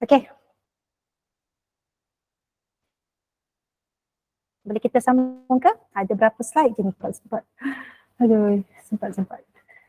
Okay. Boleh kita sambung ke? Ada berapa slide je ni? Sempat-sempat. Aduh, sempat-sempat.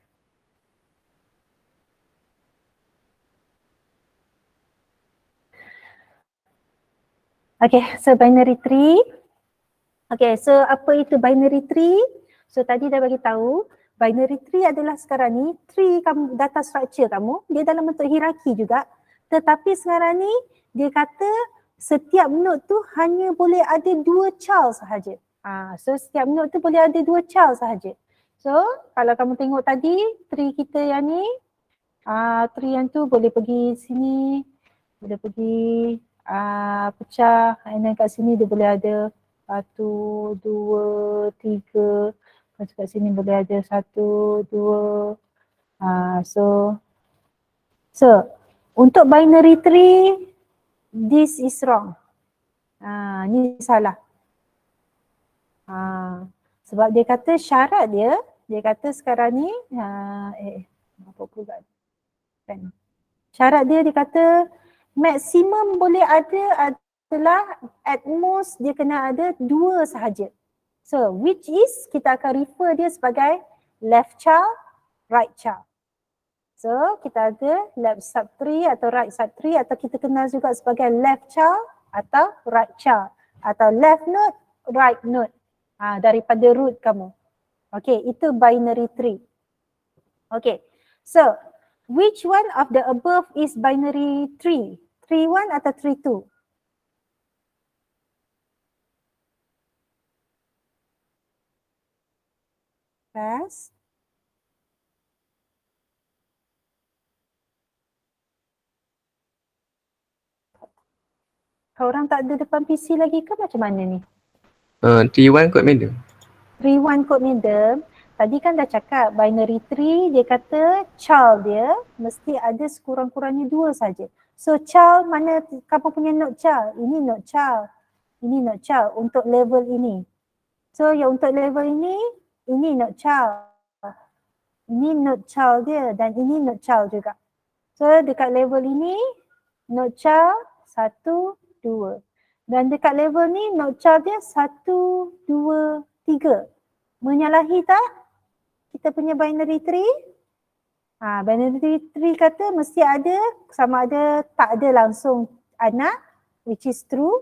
Okay, so binary tree. Okay, so apa itu binary tree? So tadi dah bagi tahu, binary tree adalah sekarang ni, tree kamu, data structure kamu, dia dalam bentuk hierarki juga. Tetapi sekarang ni, dia kata setiap node tu hanya boleh ada dua child sahaja. Ha, so setiap node tu boleh ada dua child sahaja. So kalau kamu tengok tadi, tree kita yang ni, uh, tree yang tu boleh pergi sini, boleh pergi uh, pecah, and then kat sini dia boleh ada satu, dua, tiga, lepas kat sini boleh ada satu, dua. Uh, so, so untuk binary tree, this is wrong. Uh, ni salah. Uh, sebab dia kata syarat dia, dia kata sekarang ni, uh, eh, apa pula kan. Syarat dia, dia kata maksimum boleh ada adalah at most dia kena ada dua sahaja. So which is kita akan refer dia sebagai left child, right child. So kita ada left subtree atau right subtree, atau kita kenal juga sebagai left child atau right child, atau left node, right node. Ha, daripada root kamu. Okay, itu binary tree. Okay, so which one of the above is binary tree? Tree one atau tree two? Pass. Korang tak ada depan P C lagi ke macam mana ni? Uh, T one kot madam. Tree one kot madam. Tadi kan dah cakap binary tree, dia kata child dia mesti ada sekurang-kurangnya dua saja. So child mana kamu punya node child? Ini node child. Ini node child untuk level ini. So yang untuk level ini, ini node child. Ini node child dia dan ini node child juga. So dekat level ini, node child satu, dua. Dan dekat level ni node child dia satu, dua, tiga. Menyalahi tak kita punya binary tree? Ha, binary tree kata mesti ada, sama ada tak ada langsung anak, which is true.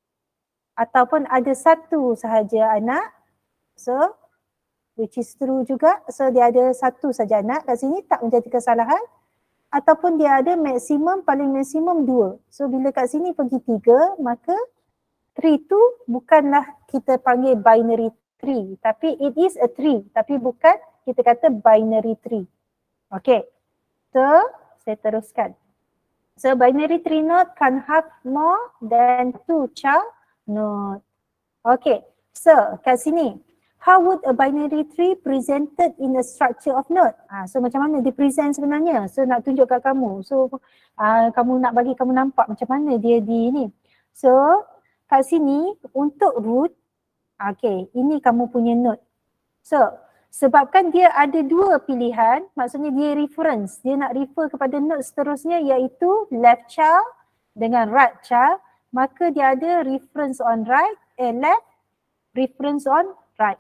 Ataupun ada satu sahaja anak. So which is true juga. So dia ada satu saja anak kat sini, tak menjadi kesalahan. Ataupun dia ada maksimum, paling maksimum dua. So bila kat sini pergi tiga, maka tree tu bukanlah kita panggil binary tree. Tapi it is a tree. Tapi bukan kita kata binary tree. Okay. So saya teruskan. So binary tree node can have more than two child node. Okay. So kat sini. How would a binary tree presented in a structure of node? Ha, so macam mana dia present sebenarnya? So nak tunjuk kat kamu. So uh, kamu nak bagi kamu nampak macam mana dia di ni. So kat sini untuk root, okay, ini kamu punya node. So sebabkan dia ada dua pilihan, maksudnya dia reference. Dia nak refer kepada node seterusnya iaitu left child dengan right child. Maka dia ada reference on right, eh left, reference on right.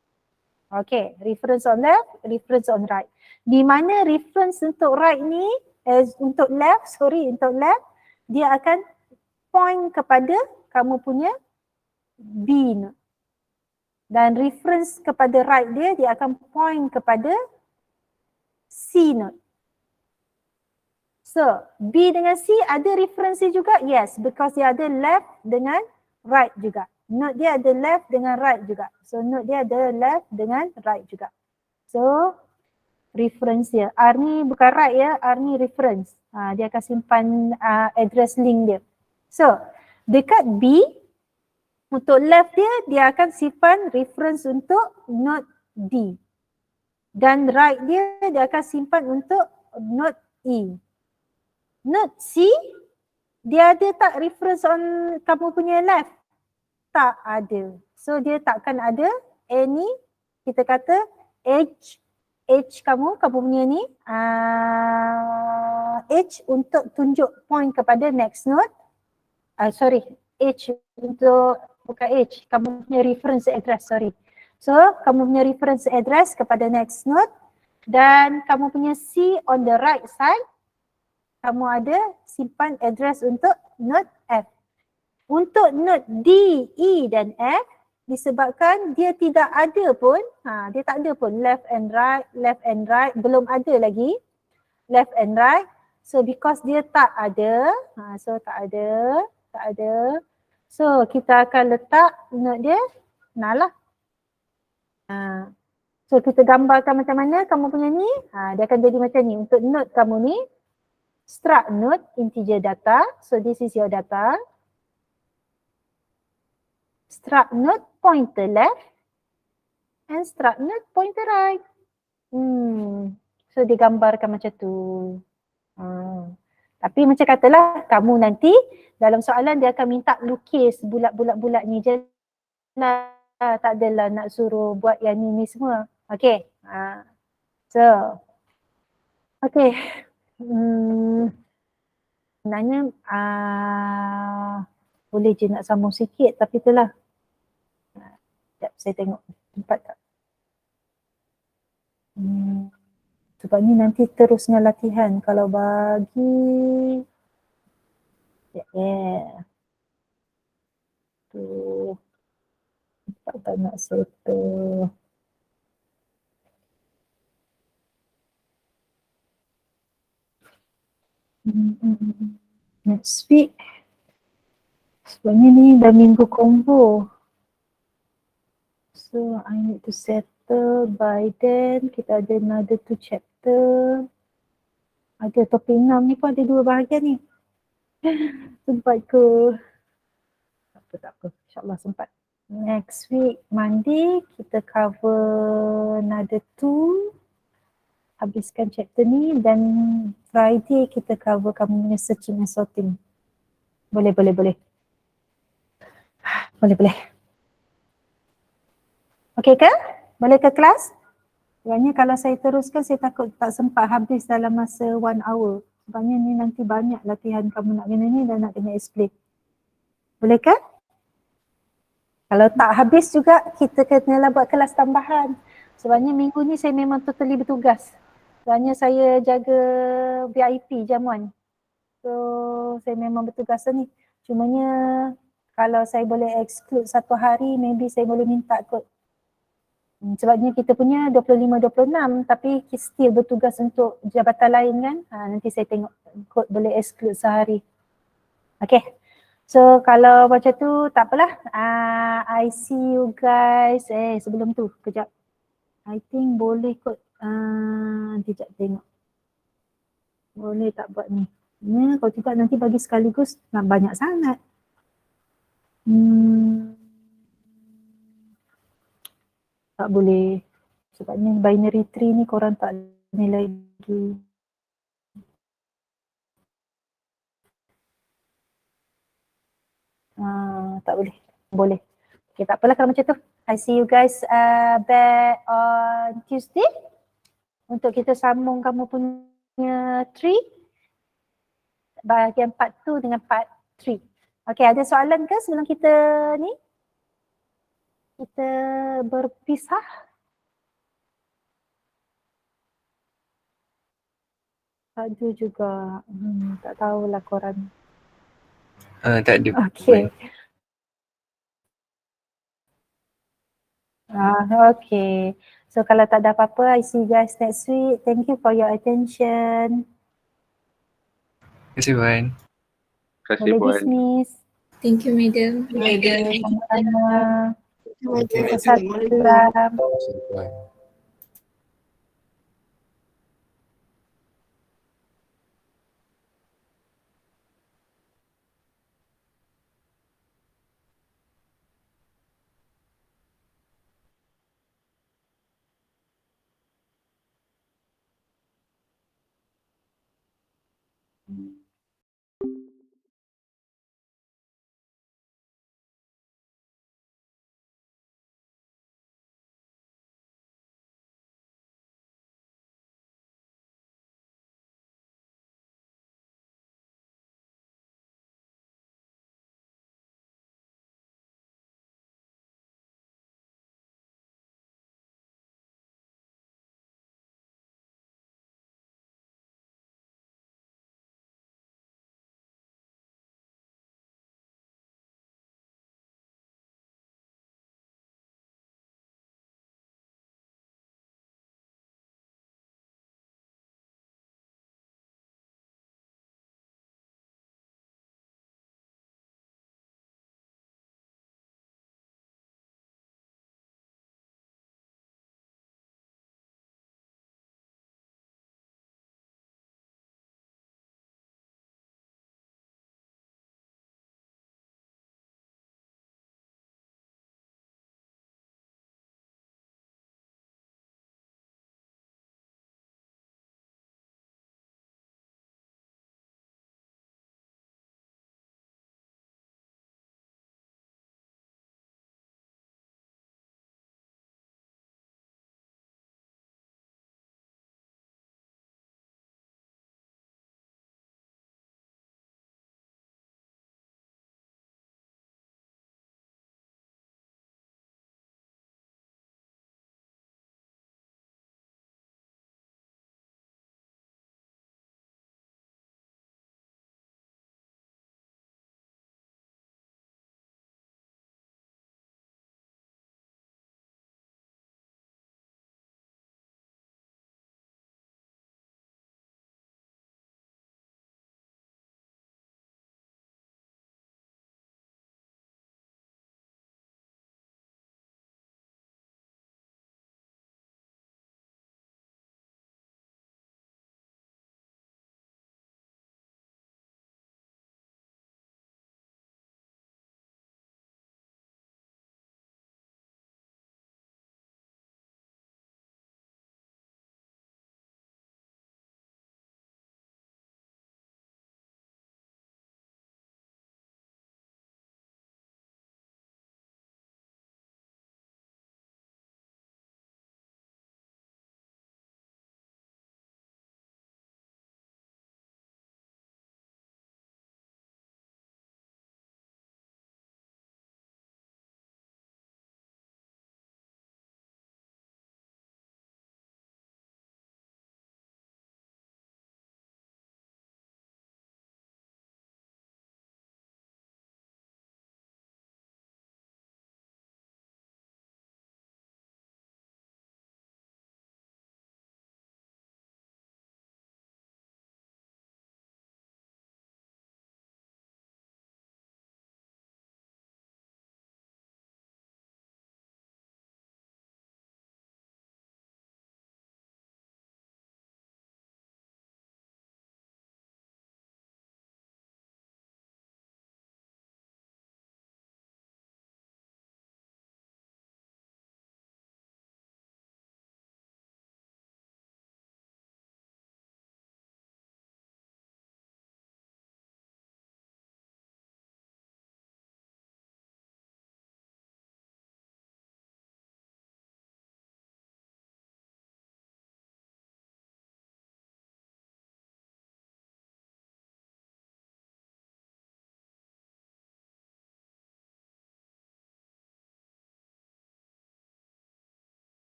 Okay, reference on left, reference on right. Di mana reference untuk right ni, eh, untuk left, sorry, untuk left, dia akan point kepada kamu punya B node. Dan reference kepada right dia, dia akan point kepada C node. So, B dengan C ada reference juga? Yes, because dia ada left dengan right juga. Node dia ada left dengan right juga. So node dia ada left dengan right juga. So reference dia. R ni bukan right ya, R ni reference. Ha, dia akan simpan uh, address link dia. So dekat B, untuk left dia, dia akan simpan reference untuk node D. Dan right dia, dia akan simpan untuk node E. Node C, dia ada tak reference on kamu punya left? Tak ada. So dia takkan ada any, kita kata edge, edge kamu, kamu punya ni, uh, uh, H untuk tunjuk point kepada next node. Uh, sorry, H untuk, bukan H, kamu punya reference address, sorry. So, kamu punya reference address kepada next node dan kamu punya C on the right side, kamu ada simpan address untuk node F. Untuk node D, E dan F, disebabkan dia tidak ada pun, ha, dia tak ada pun left and right, left and right, belum ada lagi left and right. So because dia tak ada, ha, so tak ada, tak ada. So kita akan letak node dia null lah. Ha. So kita gambarkan macam mana kamu punya ni, ha, dia akan jadi macam ni. Untuk node kamu ni, struct node integer data, so this is your data. Struct node pointer left and struct node pointer right. Hmm. So digambarkan macam tu. Hmm. Tapi macam katalah kamu nanti dalam soalan dia akan minta lukis bulat-bulat-bulat ni je lah. Tak adalah nak suruh buat yang ni, ni semua. Okay. Ha. So. Okay. Hmm. Sebenarnya uh, boleh je nak sambung sikit tapi itulah. Sekejap saya tengok tempat tak. Hmm. Sebab ni nanti terusnya latihan. Kalau bagi ya, yeah. Tu tempat tak nak settle. Hmm. Next week. Sebenarnya ni dah minggu combo. So I need to settle by then. Kita ada another two chapter. Ada topik enam ni pun ada dua bahagian ni. Sempat ke? Tak apa, tak apa. InsyaAllah sempat. Next week, Monday, kita cover another two. Habiskan chapter ni dan Friday kita cover kamu punya searching and sorting. Boleh, boleh, boleh. Boleh, boleh. Okey ke? Boleh ke kelas? Sebabnya kalau saya teruskan saya takut tak sempat habis dalam masa one hour. Sebabnya ni nanti banyak latihan kamu nak kena ni dan nak kena explain. Boleh ke? Kalau tak habis juga kita kenalah buat kelas tambahan. Sebabnya minggu ni saya memang totally bertugas. Sebabnya saya jaga V I P jamuan. So saya memang bertugas ni. Cumanya kalau saya boleh exclude satu hari maybe saya boleh minta kot. Hmm, sebabnya kita punya dua puluh lima dua puluh enam tapi still bertugas untuk jabatan lain kan. Ha, nanti saya tengok kot boleh exclude sehari. Okay. So kalau macam tu tak apalah. Uh, I see you guys. Eh sebelum tu kejap. I think boleh kot. Uh, nanti sekejap tengok. Boleh tak buat ni. Ya, kalau tidak nanti bagi sekaligus nak banyak sangat. Hmm. Tak boleh. Sebabnya binary tree ni korang tak ni lagi. Uh, tak boleh. Boleh. Okay, tak apalah kalau macam tu. I see you guys uh, back on Tuesday. Untuk kita sambung kamu punya tree. Bahagian part two dengan part three. Okay, ada soalan ke sebelum kita ni? Kita berpisah. Tak ada juga. Hmm, tak tahulah korang. Uh, tak ada. Okay. Ah, okay. So kalau tak ada apa-apa, I see you guys next week. Thank you for your attention. Terima kasih Puan. Terima kasih Boleh Puan. dismiss. Thank you, madam. Sama-sama. Okay. Salam. Hmm.